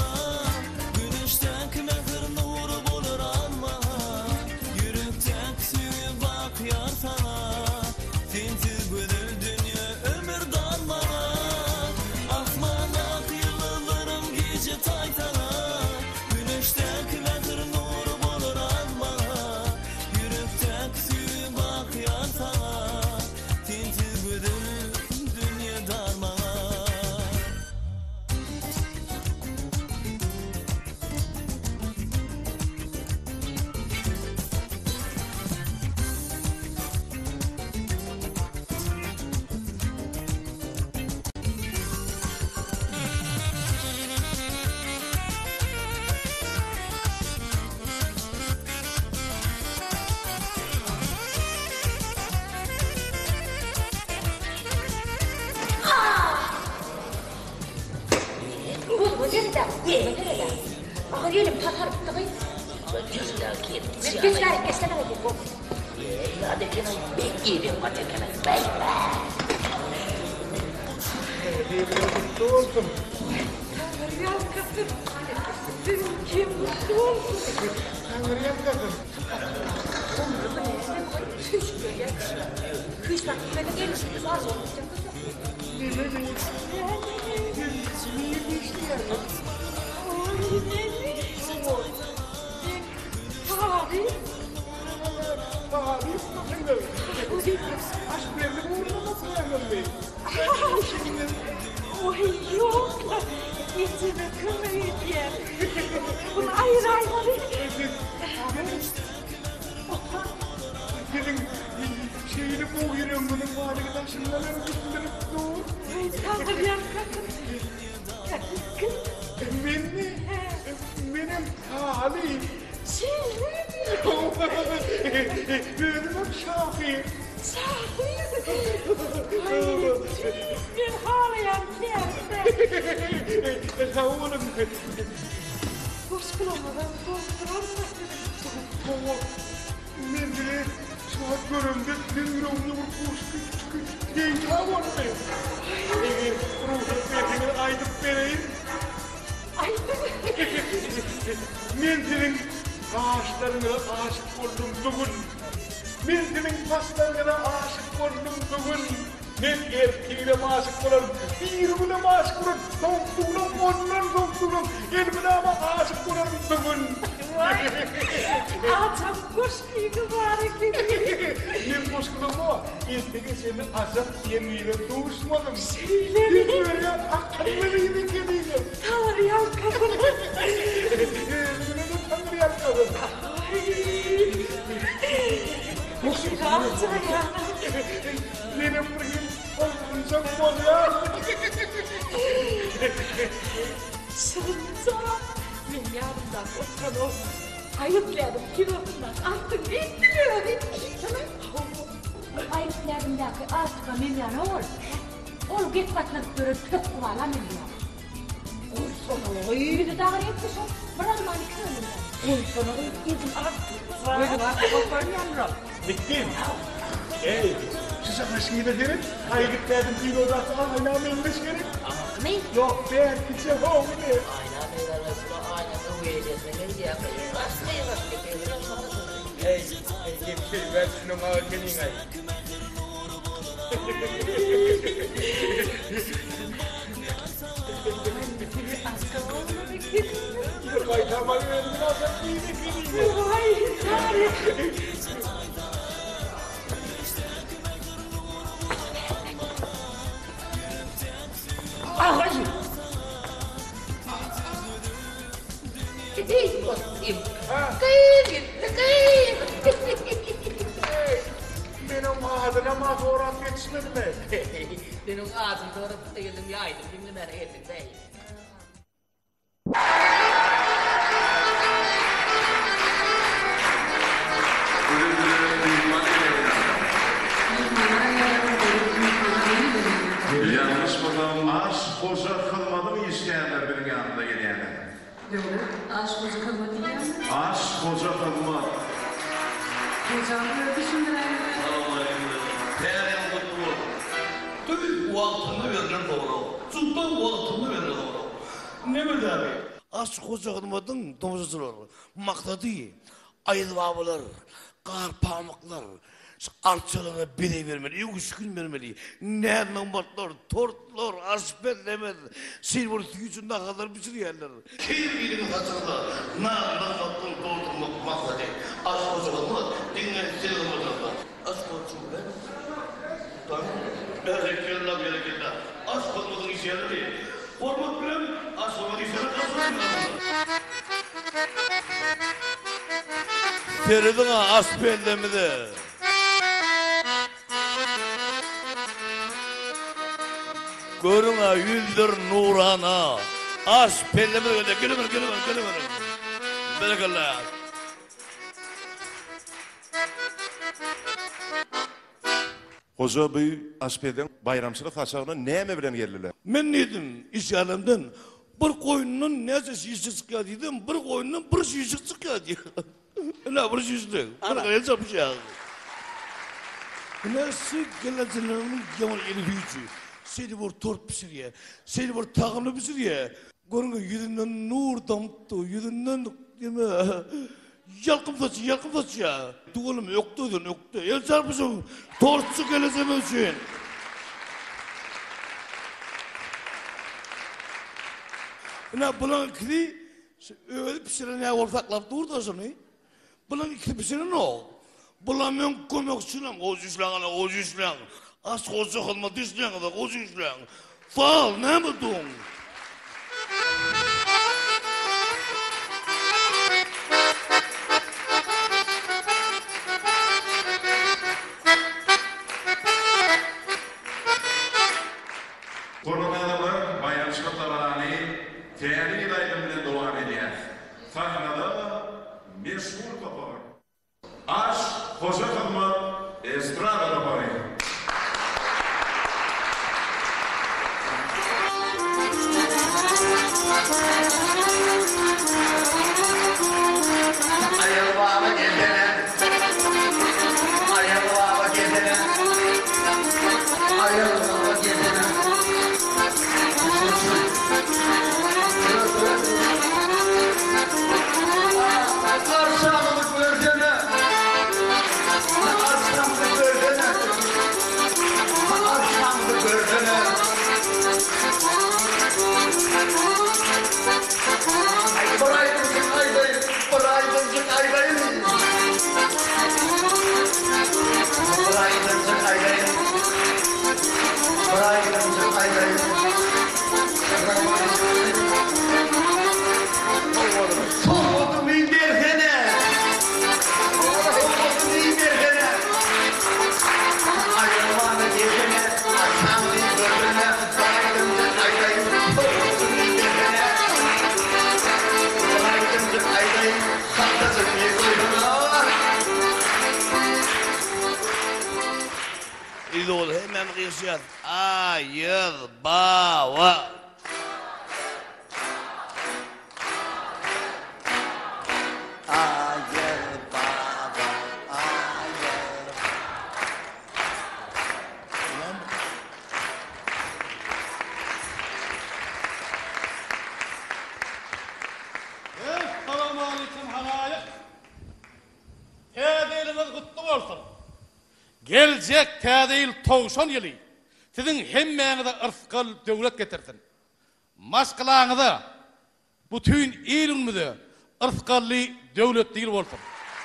S11: nerede? Yerim nerede? Aha yerim tatarıp da kayıp. Geçler, geçler hadi.
S15: Hadi kenay bekleyelim hadi kenay bekle.
S2: Evliya mutlu olsun.
S6: Tanrıyan kızım. Kim mutlu olsun.
S2: Tanrıyan kızım.
S11: Kış böyle. Kış bak böyle gelmişsiniz az olacak.
S2: Ne ne ne? Niye geçti yani?
S6: Ay ne ne? Abi.
S2: Abi, bakın aşk verdi mi orada nasıl vermem
S6: Oy yok. İçime kımayı diye. Bunu ayır ayır.
S2: Senin şeyini boğuyorum bunun arkadaşımdan öldürdüm.
S6: Tanrıyan kızım.
S2: Ben mi? Benim Talip. Benim Şafi.
S6: Şafi. Ay, ben ağlayan nerede?
S2: Sağ olun.
S6: Boş bulamadan boşturamam.
S2: Ben de şu an göründü. Ben yüreğimde bir boş küçük küçük genç var benim. Ruhum beni aydıp vereyim. Ben senin ağaçlarına aşık oldum bugün. Ben senin paslarına aşık oldum bugün. Ben erkeğine aşık olarım. Birbirine aşık olarım. Doktuğunum, ondan doktuğunum. Elbine ama aşık olarım bugün.
S6: Atam kuşkuyu mübarek dedi.
S2: Ben kuşkulum o. Erkeğe senin azap yemeğiyle doğuşmadım.
S6: Söyle mi?
S2: Ben böyle akıllarıyla geliydim.
S6: Tanrıyan kadın.
S2: Tanrıyan kadın.
S6: Boşu kaldı ya.
S2: Benim bugün olmayacak bu ya.
S6: Sırrınıza ben yarından oturan olsun. Ayıplarım kilosundan artık bitmiyor.
S11: Ayıplarım da ki artık memnun ol. Ol git batmak görür tök kuvala memnun.
S6: Oy sana oy.
S11: Bir de dağır etmişim. Bırakma hani kırılır.
S6: Oy sana oy. Gidin artık.
S10: Buyurun artık oturmayalım.
S2: Bittim. Ey, size kaşıyı da derim. Hayırlık verdim bir odası aynen memleş gerek.
S15: Ne?
S2: Yok ben kimse olmuyor.
S15: Aynen öyle arasında aynen uyuyacağız. Ne diye yapayım? Rastlayı rastlayı.
S10: Ey, ey gepşir ver şunu ağırgenin ay.
S2: Kaytamayı verdim lazım. İyi de geleyim.
S6: Vay Tanrı.
S15: Hayır. Gideyim bakayım. Kıyım, kıyım.
S2: Benim adına mazorat yetişmedi mi?
S15: Benim ağzım doğru değildim yaydım. Şimdi merak ettim değil.
S19: Yanlış mıdım? Aşk koca kılmadım isteyenler benim yanımda geleyenler.
S20: Yok, aşk koca kılmadı diye mi?
S19: Aşk koca kılmadı.
S20: Hocam böyle düşündüren mi?
S3: Değerli mutlu oldu. Tabii o altını verilen doğru. Sultan o altını verilen doğru. Ne mi abi? Aşk koca kılmadın domuzcular. Maktadı. Ayıl babalar. Kar pamuklar. Arçalarına bire vermeli, üç gün vermeli. Nereden batlar, tortlar, asperlemez. Silver gücünde kadar bir sürü yerler. Kim bilir hatırla, nereden batlar, doldurmak maksadı. Aşk hocamı, dinlen seni hocamı. Aşk hocamı ben. Tamam, bereketler, bereketler. Aşk hocamın işi yerleri. Format bilen, aşk hocamın işi yerleri. Feridun'a asperlemi de. Görüne yüldür nurana. Aş pelleme öyle gülümür gülümür gülümür. Berekallah.
S19: Hoca bey aspeden bayramçılık haçağına neyme bilen geldiler?
S3: Men neydim iş yanımdan bir koyunun nece şişi çıkıyor dedim, bir koyunun bir şişi çıkıyor diyor. Ne bir şişi? Bir kaya çapışıyor. Nesi geleceğinin yaman eli büyücü. Seni bir tort pişiriyor, seni bir takımlı pişiriyor. Görün yüzünden nur damıttı, yüzünden deme. Yalkım saçı, yalkım saçı ya. Tuğalım öktüydün, öktü. El çarpışın, tortçu geleceğim için. Ne bulan ikili, öyle pişiren ya ortaklap durdu şunu. Bulan ikili pişiren o. Bulan men kömekçinem, oz işleğine, oz işleğine. Az koca hılmat işleğine de oz işleğine. Fal, ne mi dun?
S19: Koronadalar bayramçılık tabanani değerli dayımla devam ediyor. Sahnada meşhur kapar. Aş, hoca hılmat, estrada kaparı.
S9: Ayıl baba gezene, ayıl baba gezene, ayıl baba gezene. Arşamlık gördene, arşamlık gördene, arşamlık gördene. Ay bıraydın aydayım, bıraydın aydayım. Bıraydın aydayım, bıraydın aydayım. Soğudum indirgene, soğudum indirgene. Ayrılmanı gezene, akşamını gördüğüne, bıraydın aydayım, soğudum indirgene. Bıraydın aydayım, saklasın bir koyduğuna.
S3: İdol hemen kıyasıyat. Ayıl baba.
S9: Ayıl baba, ayıl.
S10: Esselamu aleyküm halayık. Tədeyiliniz kutlu olsun. Gelecek tədeyil toğuşan yılı. Sizin hemmenize ırskal devlet getirsin. Maşkılağınıza bütün ilimizi ırskalli devlet değil olsun.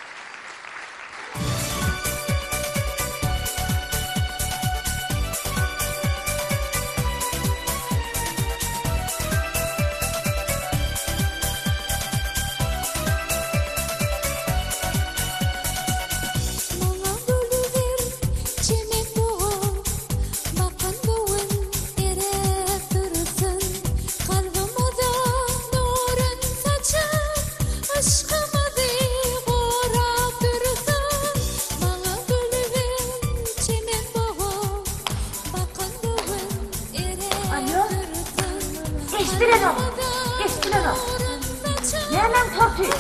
S11: Geçtiler o. Geçtiler o. Nereden tortuyor?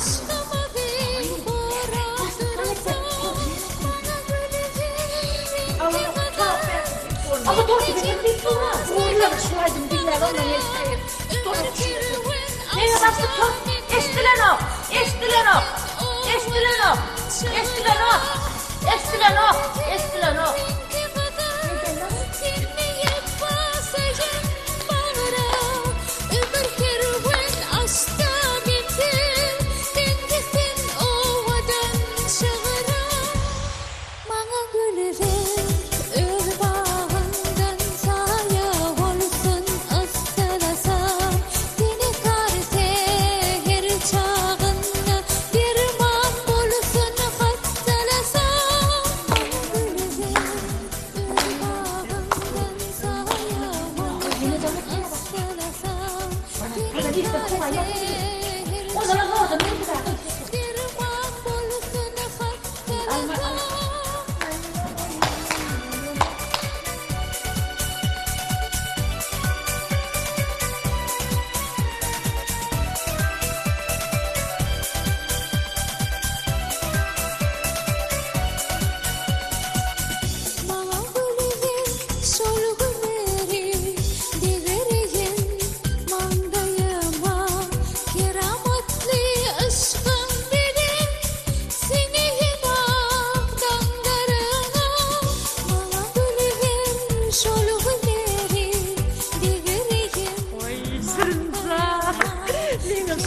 S11: Ama tortu benim bir sonra. Uğurla şuaydım dinler onunla yestayım. Ne yapasın tortu? Geçtiler o. Geçtiler o. Geçtiler o. Geçtiler o. Geçtiler o. Geçtiler o.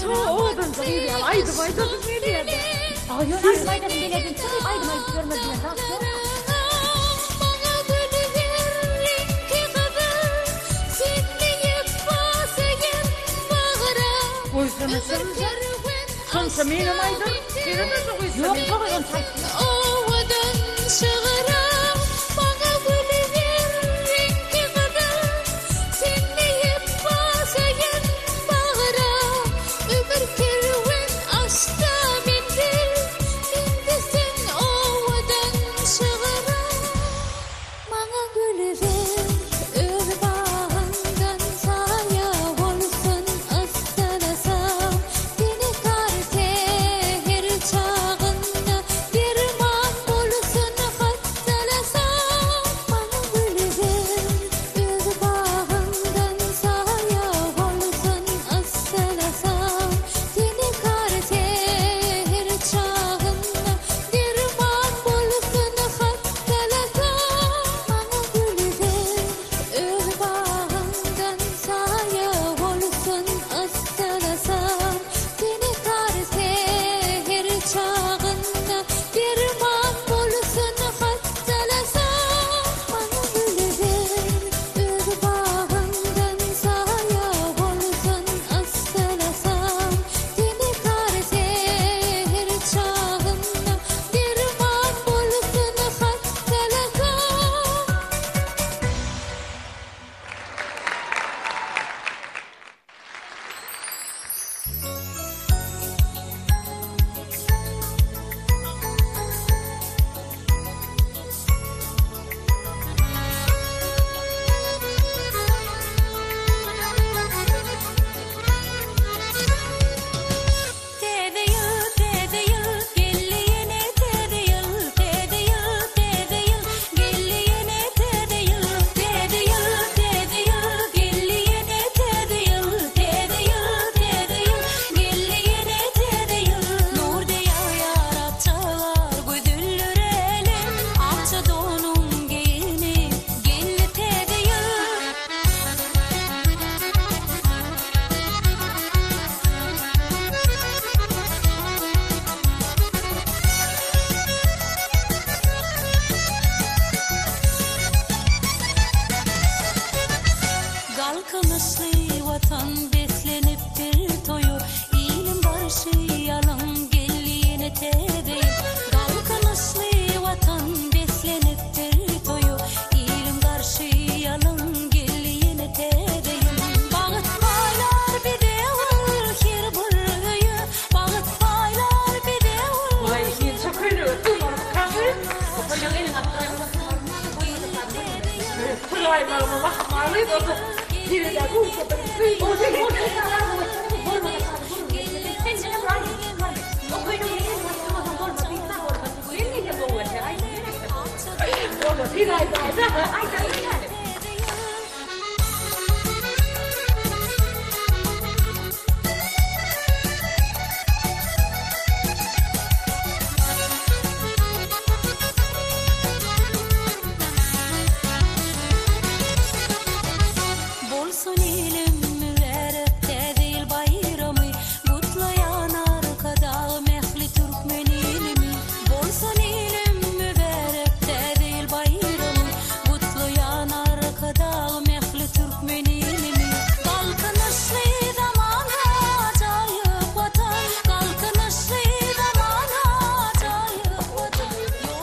S11: oğlum zayıf ya. Aydı bayda ne diyedi? Ay yok aydı bayda biledin. Tabii aydı bayda görmedin. Nasıl? Koysana sen. Sonuçta benim aydım. Giremez o koysana. Yok yok on taktı.
S18: Ovadan çağıram bana gülüver renkli kadar senleyip basayan bağıra ömür kervan açta bindir şimdi sen ovadan çağıram bana gülüver ör bağından saya olsun ıstalasam seni karte her çağında derman bulsun hastalasam bana gülüver ör bağından saya olsun ıstalasam seni karte her çağında derman bulsun hastalasam bana gülüver ör bağından saya olsun ıstalasam seni karte her çağında derman bulsun hastalasam bana gülüver ör bağından saya olsun ıstalasam seni karte her çağında derman bulsun hastalasam. Tede yıl, tede yıl, gelli yine tede yıl, tede yıl, tede yıl, gelli yine tede yıl, tede yıl, tede yıl, gelli yine tede yıl, tede yıl, tede yıl, gelli yine tede yıl. Nur diye yarap çağar güdüllür elim, akça donum giyini, gelli tede yıl. Kalkınışlı vatan beslenip bir toyu ilim barışı yalan gelliğine tedeyim. Kalkınışlı vatan beslenip bir toyu ilim barışı yalan gelliğine tedeyim. Bağıt baylar bir devir her burayı bağıt baylar bir devir.
S6: Vay iyi çok öyle öldüm. Kahve. Kocaman elin attı. Kılaylarıma bakmalıydı o da. Biri de kursa da suyu. O da kursa da olmadı. Sen sana var. O koyun elin bakmadan olmadı. Bir tane olmadı. Bu elin de bu var. Ay olmadı. Bir ay daha. Ay da bir tane.
S18: Bolsun ilim müverek değil bayramı kutlayan arkada mehli Türkmen ilimi. Bolsun ilim müverek değil bayramı kutlayan arkada mehli Türkmen ilimi. Kalkınışlı zamana acayip vatan, kalkınışlı zamana acayip vatan.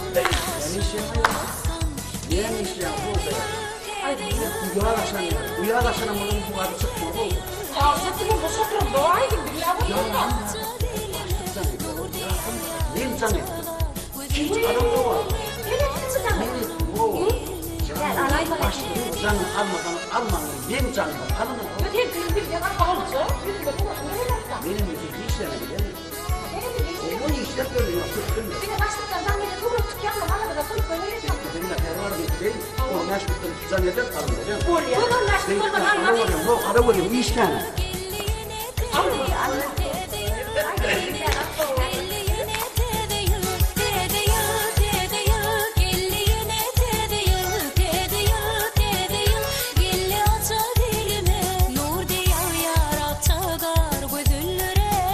S9: Yani iş ya bu da. Uyarlaşan ya. Uyarlaşan ama bunun bu adı çıkmıyor oldu.
S6: Ağzını bu sokrum doğaydı. Bir lafı yok.
S9: Benim canım. Hiç adam da var. Benim bu. Başlıyor. Canım almadan almadan. Benim canım almadan.
S6: Öteki gün bir yana kalacak. Bir de bu
S9: Benim bir işlerine bile. Bu işler böyle yapıyor.
S11: Bir de başlıktan ben bir de bu rütük yanına bana da koyup böyle yapıyorum.
S9: Benim de terör bir değil. O yaş bittim. Zanneder kalın.
S11: Oraya. Bunun yaşlı olmadan anlamayın.
S9: Yok, ara varıyor. Bu işten.
S11: Anlamayın. Anlamayın.
S18: Nur diye yarap çağar gözüllür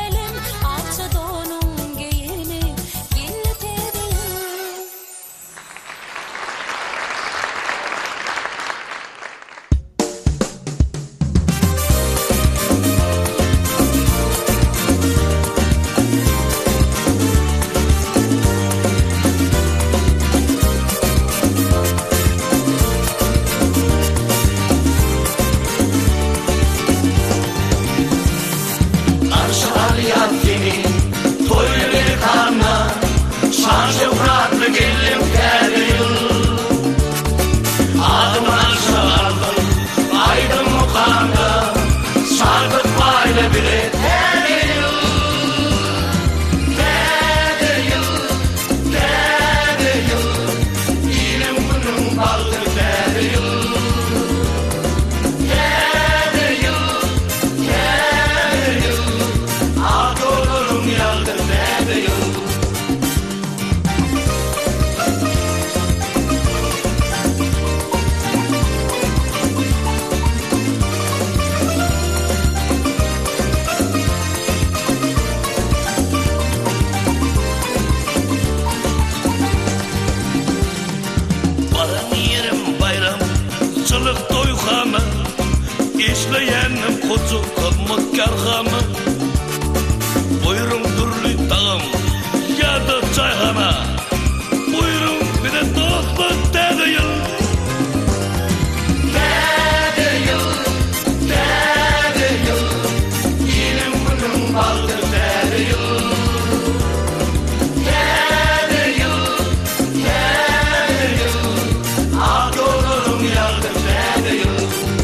S8: bile bile täze ýyl. Täze ýyl, täze ýyl, inem günüm baldyr täze ýyl. Täze ýyl, täze ýyl, adolaryň ýaldyr täze ýyl. Çılık doyğamı, işleyenim kocu kılmıkkarğamı. Buyurun türlü dağım, ya da çayhana. Buyurun bir de dostluk täze ýyl. Täze ýyl, täze ýyl, inem günüm baldyr täze ýyl. Täze ýyl, täze ýyl, adolaryň ýaldyr täze ýyl.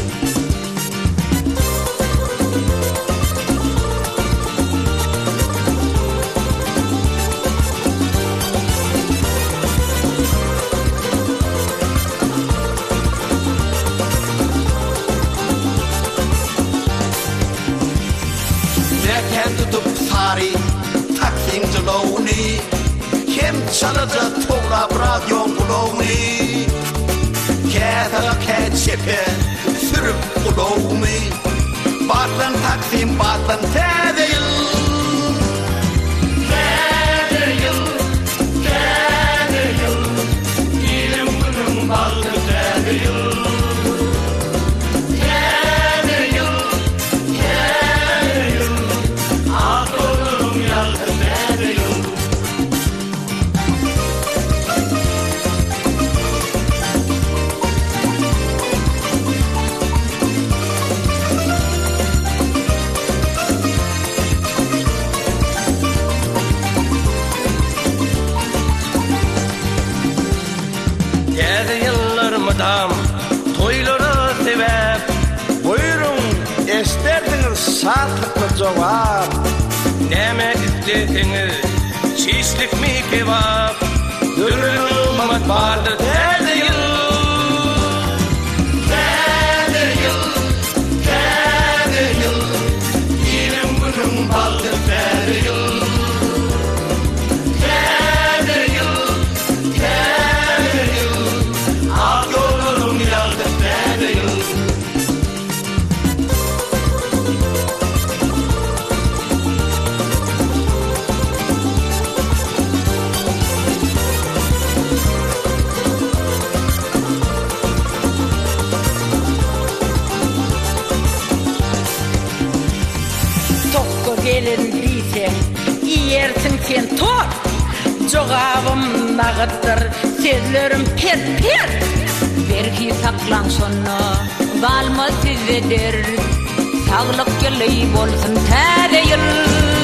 S8: Näken tutup sari, taksim jolowni, hem çalaja toğrap radyon gulowni. Kätala kät şepe, sürüp gulowni, batlan taksim batlan täze ýyl. Täze ýyl, täze ýyl, inem günüm baldyr täze ýyl. Täze ýyl, täze ýyl, adolaryň ýaldyr täze ýyl. Täze ýyllarymydam toýlara sebäp, buyurun esterdiňiz saatlikmy jogap. Näme isleýdiňiz, şişlikmi kebap, dürüm bardy täze ýyl. Täze ýyl, täze ýyl, inem günüm baldyr täze ýyl. Täze ýyl, täze ýyl, adolaryň ýaldyr täze ýyl.
S6: Tokko gelin diýsem, ýersiň sen tor. Jogabym nagıtdyr, sözlerim per per. Berki saklan şonu, balma sizeder. Saglyk gelýi bolsun täze ýyl.